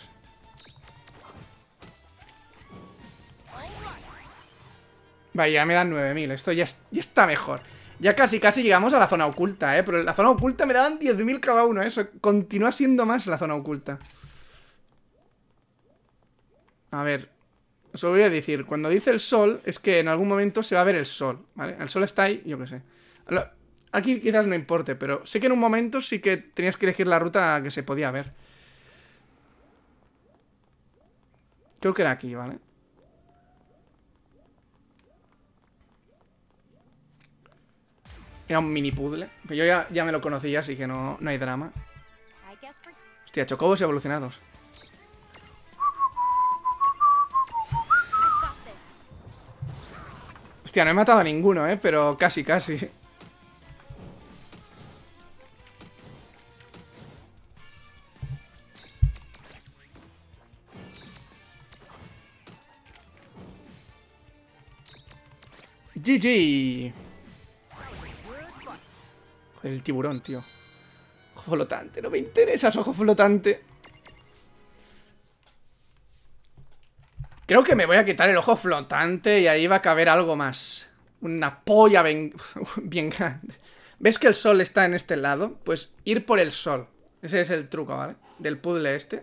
Vaya, ya me dan nueve mil, esto ya, es- ya está mejor. Ya casi, casi llegamos a la zona oculta, ¿eh? Pero en la zona oculta me daban diez mil cada uno, ¿eh? Eso continúa siendo más la zona oculta. A ver, os lo voy a decir. Cuando dice el sol, es que en algún momento se va a ver el sol, ¿vale? El sol está ahí, yo qué sé. Lo- Aquí quizás no importe, pero sé que en un momento sí que tenías que elegir la ruta que se podía ver. Creo que era aquí, ¿vale? Era un mini puzzle. Pero yo ya, ya me lo conocía, así que no, no hay drama. I guess we're Hostia, chocobos evolucionados. I've got this. Hostia, no he matado a ninguno, ¿eh? Pero casi, casi. G G. Joder, el tiburón, tío. Ojo flotante, no me interesa ese ojo flotante. Creo que me voy a quitar el ojo flotante y ahí va a caber algo más. Una polla bien, bien grande. ¿Ves que el sol está en este lado? Pues ir por el sol. Ese es el truco, ¿vale? Del puzzle este.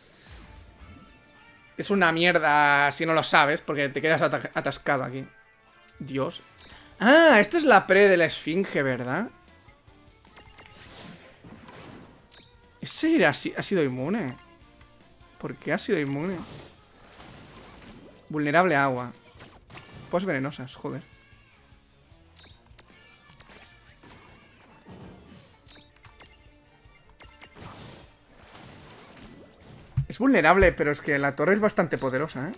Es una mierda si no lo sabes, porque te quedas ata- atascado aquí. Dios. Ah, esta es la pre de la esfinge, ¿verdad? Ese era, ha sido inmune. ¿Por qué ha sido inmune? Vulnerable a agua. Pos venenosas, joder. Es vulnerable, pero es que la torre es bastante poderosa, ¿eh?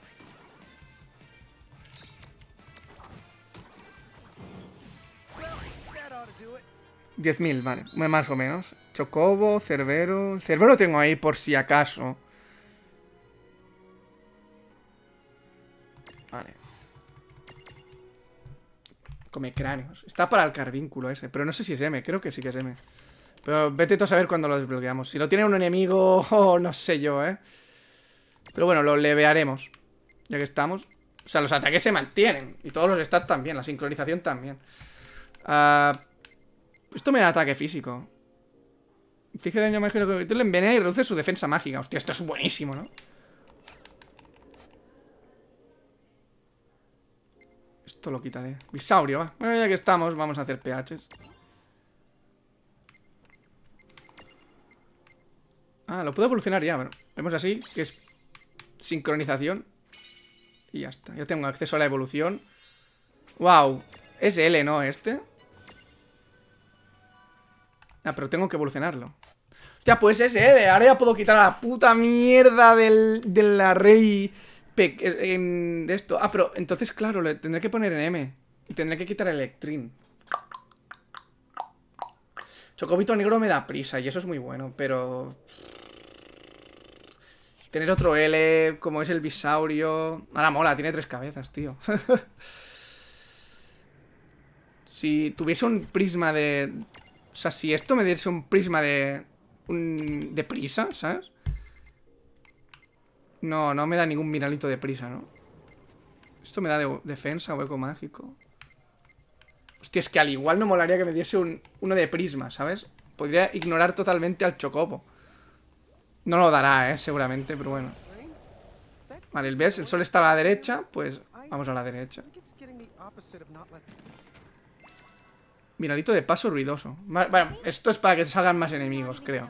diez mil, vale, más o menos. Chocobo, Cerbero. Cerbero tengo ahí por si acaso. Vale. Come cráneos. Está para el carbínculo ese, pero no sé si es M, creo que sí que es M. Pero vete tú a saber cuándo lo desbloqueamos. Si lo tiene un enemigo, oh, no sé yo, ¿eh? Pero bueno, lo levearemos. Ya que estamos. O sea, los ataques se mantienen. Y todos los stats también, la sincronización también. Ah... Uh, Esto me da ataque físico. Inflige daño mágico que le envenena y reduce su defensa mágica. Hostia, esto es buenísimo, ¿no? Esto lo quitaré. Bisaurio, va. Bueno, ya que estamos, vamos a hacer P Hs. Ah, lo puedo evolucionar ya. Bueno, vemos así, que es sincronización. Y ya está. Ya tengo acceso a la evolución. Wow. Es L, ¿no? Este. Ah, pero tengo que evolucionarlo. Hostia, pues es L. Ahora ya puedo quitar a la puta mierda del, de la rey en, de esto. Ah, pero entonces, claro, le tendré que poner en M. Y tendré que quitar el Electrin. Chocobito negro me da prisa y eso es muy bueno, pero... tener otro L, como es el bisaurio. Ahora mola, tiene tres cabezas, tío. Si tuviese un prisma de... O sea, si esto me diese un prisma de... Un... de prisa, ¿sabes? No, no me da ningún mineralito de prisa, ¿no? Esto me da de defensa, hueco mágico. Hostia, es que al igual no molaría que me diese un, uno de prisma, ¿sabes? Podría ignorar totalmente al Chocobo. No lo dará, ¿eh? Seguramente, pero bueno. Vale, ¿ves? El sol está a la derecha, pues vamos a la derecha. Mineralito de paso ruidoso. Bueno, esto es para que salgan más enemigos, creo.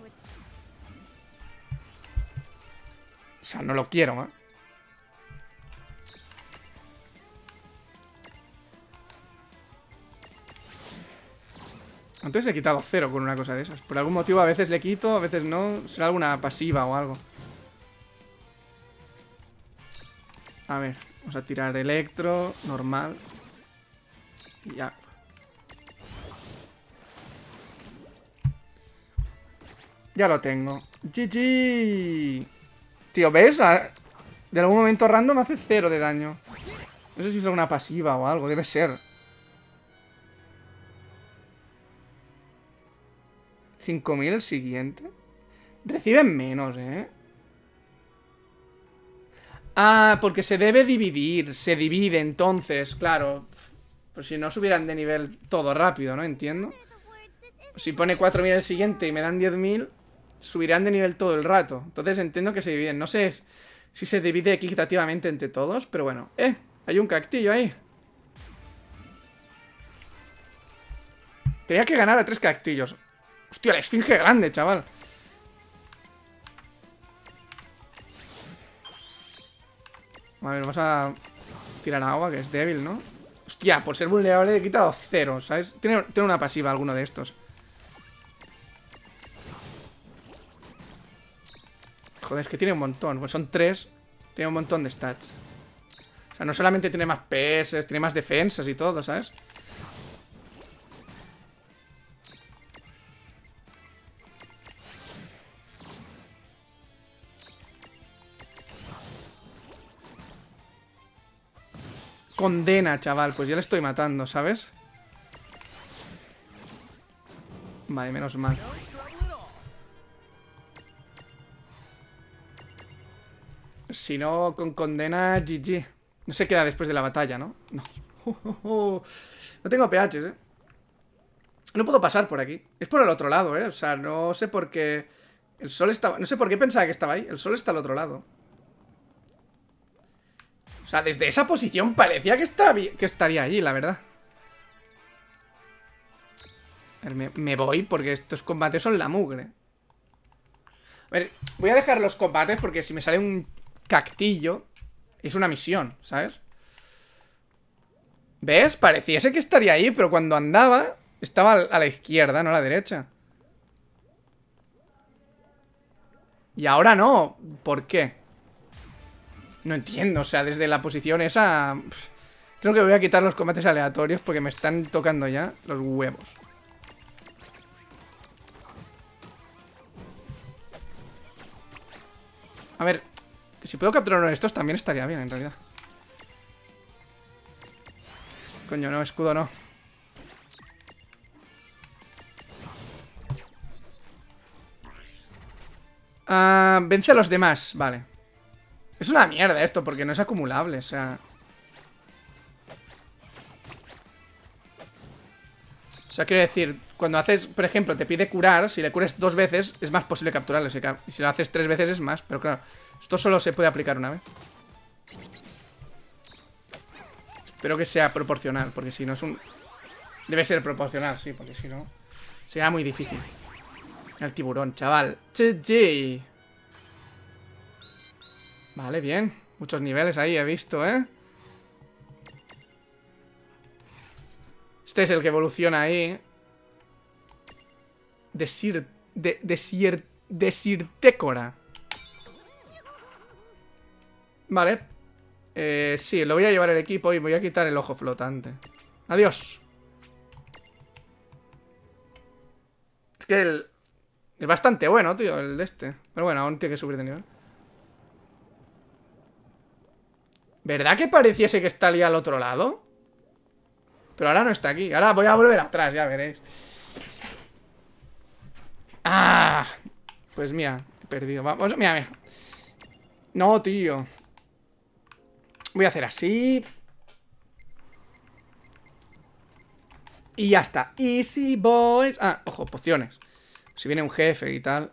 O sea, no lo quiero, ¿eh? Antes he quitado cero con una cosa de esas. Por algún motivo a veces le quito, a veces no. Será alguna pasiva o algo. A ver, vamos a tirar electro, normal. Y ya. Ya lo tengo. G G. Tío, ¿ves? De algún momento random hace cero de daño. No sé si es alguna pasiva o algo, debe ser. cinco mil el siguiente. Reciben menos, ¿eh? Ah, porque se debe dividir. Se divide entonces, claro. Pues si no subieran de nivel todo rápido, ¿no? Entiendo. Si pone cuatro mil el siguiente y me dan diez mil, subirán de nivel todo el rato. Entonces entiendo que se dividen. No sé si se divide equitativamente entre todos, pero bueno. ¡Eh! Hay un cactillo ahí. Tenía que ganar a tres cactillos. Hostia, la esfinge grande, chaval. A ver, vamos a tirar agua, que es débil, ¿no? Hostia, por ser vulnerable he quitado cero, ¿sabes? Tiene, tiene una pasiva alguno de estos. Joder, es que tiene un montón. Pues son tres. Tiene un montón de stats. O sea, no solamente tiene más P S, tiene más defensas y todo, ¿sabes? Condena, chaval. Pues ya le estoy matando, ¿sabes? Vale, menos mal. Si no, con condena, G G. No se queda después de la batalla, ¿no? No. No tengo P Hs, ¿eh? No puedo pasar por aquí. Es por el otro lado, ¿eh? O sea, no sé por qué... El sol estaba... No sé por qué pensaba que estaba ahí. El sol está al otro lado. O sea, desde esa posición parecía que, está... que estaría allí, la verdad. A ver, me, me voy porque estos combates son la mugre. A ver, voy a dejar los combates porque si me sale un cactillo es una misión, ¿sabes? ¿Ves? Pareciese que estaría ahí, pero cuando andaba estaba a la izquierda, no a la derecha. Y ahora no. ¿Por qué? No entiendo, o sea, desde la posición esa... Creo que voy a quitar los combates aleatorios porque me están tocando ya los huevos. A ver, que si puedo capturar uno de estos también estaría bien, en realidad. Coño, no, escudo no. Ah, vence a los demás, vale. Es una mierda esto, porque no es acumulable, o sea... O sea, quiero decir, cuando haces, por ejemplo, te pide curar, si le curas dos veces, es más posible capturarlo. Y si lo haces tres veces es más, pero claro, esto solo se puede aplicar una vez. Espero que sea proporcional, porque si no es un... Debe ser proporcional, sí, porque si no... Será muy difícil. El tiburón, chaval. G G. Vale, bien. Muchos niveles ahí he visto, ¿eh? Este es el que evoluciona ahí. Desir... De, desir... Desirtécora. Vale. Eh, sí, lo voy a llevar el equipo y voy a quitar el ojo flotante. Adiós. Es que el... Es bastante bueno, tío, el de este. Pero bueno, aún tiene que subir de nivel. ¿Verdad que pareciese que está al otro lado? Pero ahora no está aquí. Ahora voy a volver atrás, ya veréis. ¡Ah! Pues mira, he perdido. Vamos, mira, mira. No, tío. Voy a hacer así. Y ya está. Easy, boys. Ah, ojo, pociones. Si viene un jefe y tal.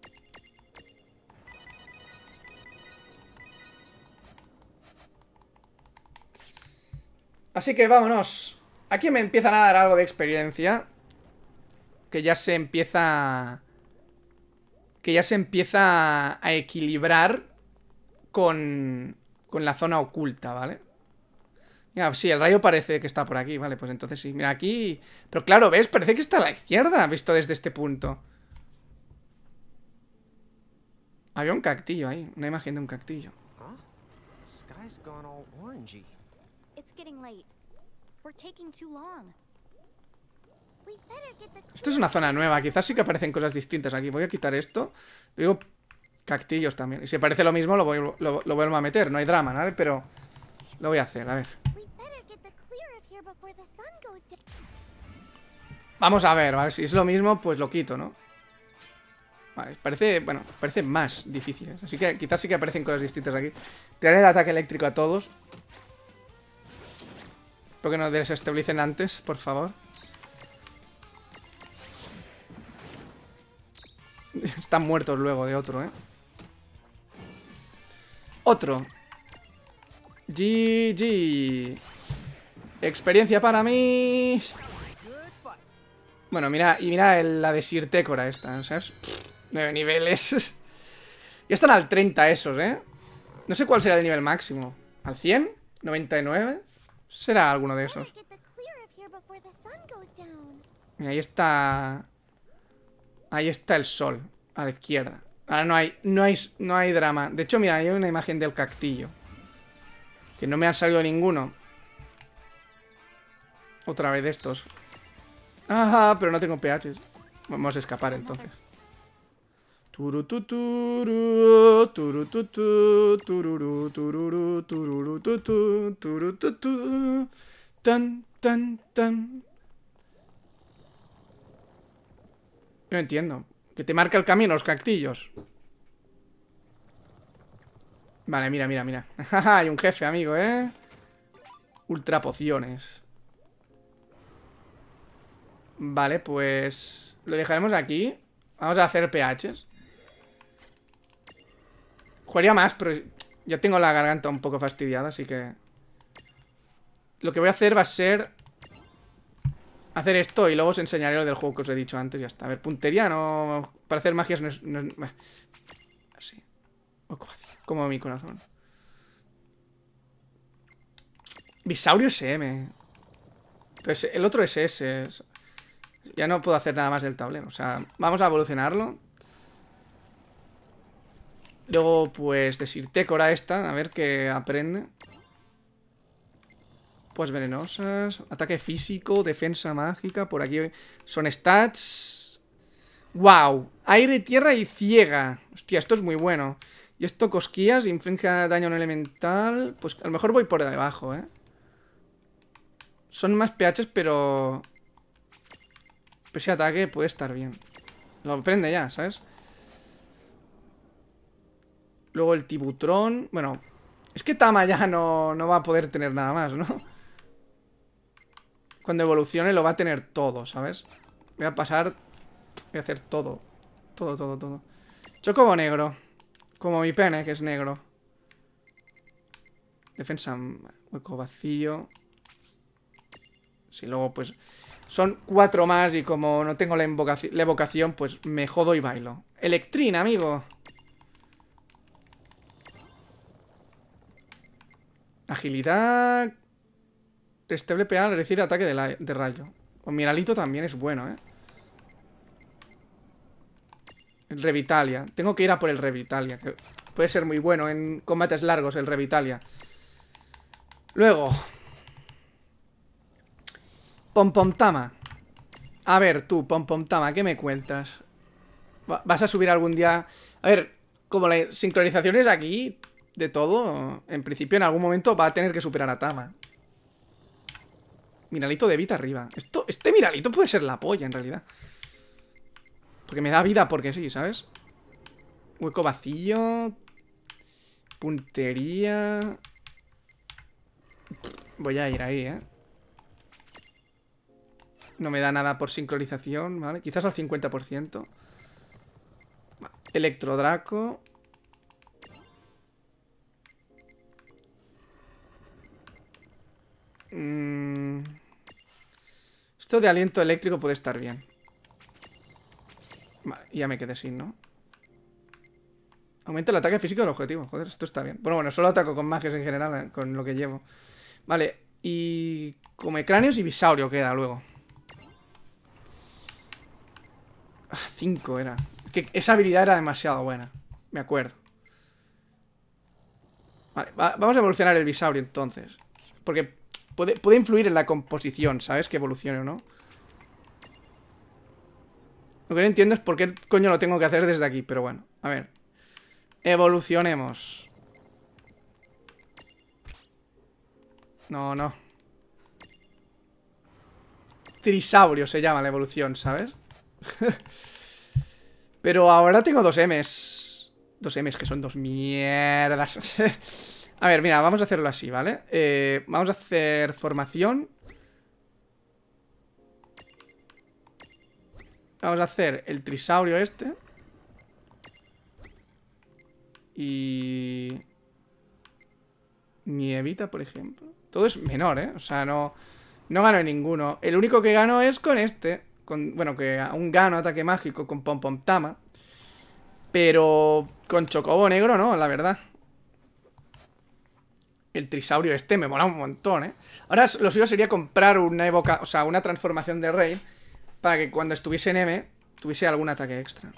Así que vámonos. Aquí me empiezan a dar algo de experiencia. Que ya se empieza... Que ya se empieza a equilibrar con... Con la zona oculta, ¿vale? Mira, sí, el rayo parece que está por aquí. Vale, pues entonces sí. Mira, aquí... Pero claro, ¿ves? Parece que está a la izquierda, visto desde este punto. Había un cactillo ahí. Una imagen de un cactillo. Huh? The sky's gone all orangey. It's getting late. We're taking too long. We better get the Esto es una zona nueva. Quizás sí que aparecen cosas distintas aquí. Voy a quitar esto. Digo, cactillos también. Y si parece lo mismo, lo, voy, lo, lo vuelvo a meter. No hay drama, ¿vale? Pero lo voy a hacer, a ver. we better get the clear of here before the sun goes down. Vamos a ver, ¿vale? Si es lo mismo, pues lo quito, ¿no? Vale, parece, bueno, parece más difíciles. Así que quizás sí que aparecen cosas distintas aquí. Tiraré el ataque eléctrico a todos. Espero que no desestabilicen antes, por favor. Están muertos luego de otro, ¿eh? Otro. G G. Experiencia para mí. Bueno, mira, y mira el, la de Sirtécora esta, ¿sabes? Nueve niveles. Ya están al treinta esos, ¿eh? No sé cuál será el nivel máximo. ¿Al cien? ¿noventa y nueve? Será alguno de esos. Get the clear of here before the sun goes down. Mira, ahí está... Ahí está el sol, a la izquierda. Ahora no hay, no hay, no hay drama. De hecho, mira, hay una imagen del cactillo. Que no me ha salido ninguno. Otra vez de estos. Ajá, pero no tengo P Hs. Vamos a escapar entonces. Turututuru, turututu, tururu, tururu, tururututu, turututu, tan, tan, tan. No entiendo. Que te marca el camino los cactillos. Vale, mira, mira, mira. Hay un jefe, amigo, ¿eh? Ultra pociones. Vale, pues... Lo dejaremos aquí. Vamos a hacer P Hs. Jugaría más, pero ya tengo la garganta un poco fastidiada, así que... Lo que voy a hacer va a ser... Hacer esto y luego os enseñaré lo del juego que os he dicho antes. Ya está. A ver, puntería no... Para hacer magias no es... No es... Así. Como mi corazón. Bisaurio S M. Pues el otro es S. Ya no puedo hacer nada más del tablero. O sea, vamos a evolucionarlo. Luego, pues, de Sirtécora esta. A ver qué aprende. Pues venenosas. Ataque físico, defensa mágica. Por aquí son stats. ¡Wow! Aire, tierra y ciega. Hostia, esto es muy bueno. Y esto, cosquillas, inflige daño a un elemental. Pues a lo mejor voy por debajo, ¿eh? Son más P Hs, pero... Ese ataque puede estar bien. Lo aprende ya, ¿sabes? Luego el Tibutrón. Bueno, es que Tama ya no, no va a poder tener nada más, ¿no? Cuando evolucione lo va a tener todo, ¿sabes? Voy a pasar... Voy a hacer todo. Todo, todo, todo. Chocobo negro. Como mi pene, que es negro. Defensa... Hueco vacío. Sí, luego pues... Son cuatro más y como no tengo la, invocación, la evocación, pues me jodo y bailo. Electrín, amigo. Agilidad. Restable P A al recibir ataque de, la, de rayo. O Miralito también es bueno, ¿eh? El Revitalia. Tengo que ir a por el Revitalia, que puede ser muy bueno en combates largos el Revitalia. Luego... Pom-Pom-Tama. A ver, tú, Pom-Pom-Tama, ¿qué me cuentas? ¿Vas a subir algún día? A ver, como la sincronización es aquí, de todo, en principio en algún momento va a tener que superar a Tama. Miralito de vida arriba. Esto, este miralito puede ser la polla, en realidad. Porque me da vida porque sí, ¿sabes? Hueco vacío. Puntería. Voy a ir ahí, ¿eh? No me da nada por sincronización, ¿vale? Quizás al cincuenta por ciento. Electrodraco. Mm. Esto de aliento eléctrico puede estar bien. Vale, ya me quedé sin, ¿no? Aumenta el ataque físico del objetivo. Joder, esto está bien. Bueno, bueno, solo ataco con magias en general, eh, con lo que llevo. Vale, y... come cráneos y bisaurio queda luego. cinco era. Es que esa habilidad era demasiado buena. Me acuerdo. Vale, va, vamos a evolucionar el bisaurio entonces. Porque puede, puede influir en la composición, ¿sabes? Que evolucione o no. Lo que no entiendo es por qué coño lo tengo que hacer desde aquí. Pero bueno, a ver. Evolucionemos. No, no. Trisaurio se llama la evolución, ¿sabes? Pero ahora tengo dos M's. Dos M's que son dos mierdas. A ver, mira, vamos a hacerlo así, ¿vale? Eh, vamos a hacer formación. Vamos a hacer el trisaurio este. Y... nievita, por ejemplo. Todo es menor, ¿eh? O sea, no... no gano en ninguno. El único que gano es con este. Con, bueno, que aún gano ataque mágico con Pom Pom Tama. Pero con Chocobo Negro no, la verdad. El trisaurio este me mola un montón, ¿eh? Ahora lo suyo sería comprar una evoca... o sea, una transformación de rey. Para que cuando estuviese en M tuviese algún ataque extra.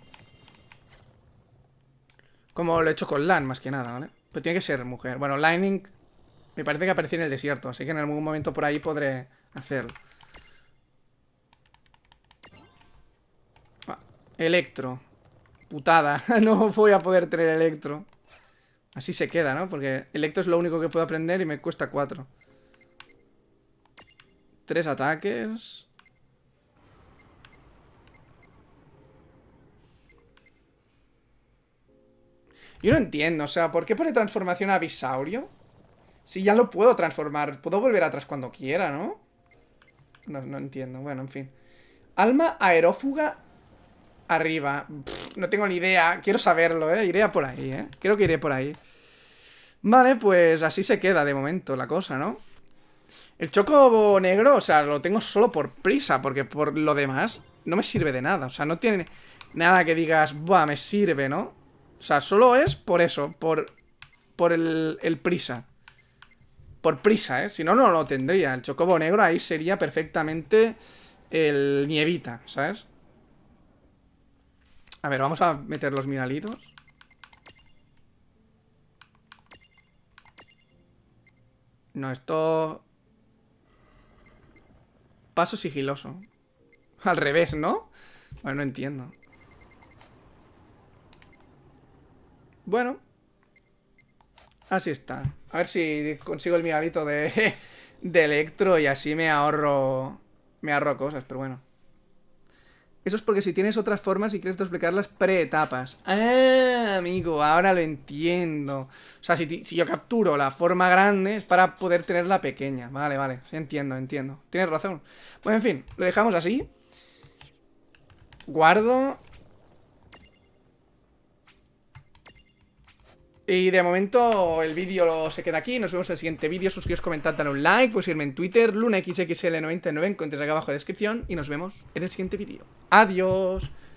Como lo he hecho con Lan, más que nada, ¿vale? Pero tiene que ser mujer. Bueno, Lightning me parece que apareció en el desierto. Así que en algún momento por ahí podré hacerlo. Ah, Electro. Putada. No voy a poder tener Electro. Así se queda, ¿no? Porque Electro es lo único que puedo aprender y me cuesta cuatro. Tres ataques. Yo no entiendo, o sea, ¿por qué pone transformación a bisaurio? Si ya lo puedo transformar, puedo volver atrás cuando quiera, ¿no? No, no entiendo, bueno, en fin. Alma aerófuga arriba. Pff, no tengo ni idea, quiero saberlo, ¿eh? Iré a por ahí, ¿eh? Creo que iré por ahí. Vale, pues así se queda de momento la cosa, ¿no? El chocobo negro, o sea, lo tengo solo por prisa, porque por lo demás no me sirve de nada. O sea, no tiene nada que digas, buah, me sirve, ¿no? O sea, solo es por eso, por, por el, el prisa. Por prisa, ¿eh? Si no, no lo tendría. El chocobo negro ahí sería perfectamente el nievita, ¿sabes? A ver, vamos a meter los miralitos. No, esto... paso sigiloso. Al revés, ¿no? Bueno, no entiendo. Bueno. Así está. A ver si consigo el miralito de, de Electro y así me ahorro... Me ahorro cosas, pero bueno. Eso es porque si tienes otras formas y quieres desbloquearlas pre-etapas. Ah, amigo, ahora lo entiendo. O sea, si, si yo capturo la forma grande es para poder tener la pequeña. Vale, vale, sí, entiendo, entiendo. Tienes razón. Bueno, en fin, lo dejamos así. Guardo. Y de momento el vídeo se queda aquí. Nos vemos en el siguiente vídeo. Suscribíos, comentad, dale un like. Puedes irme en Twitter, Luna X X L noventa y nueve, encuentras acá abajo en la descripción. Y nos vemos en el siguiente vídeo. Adiós.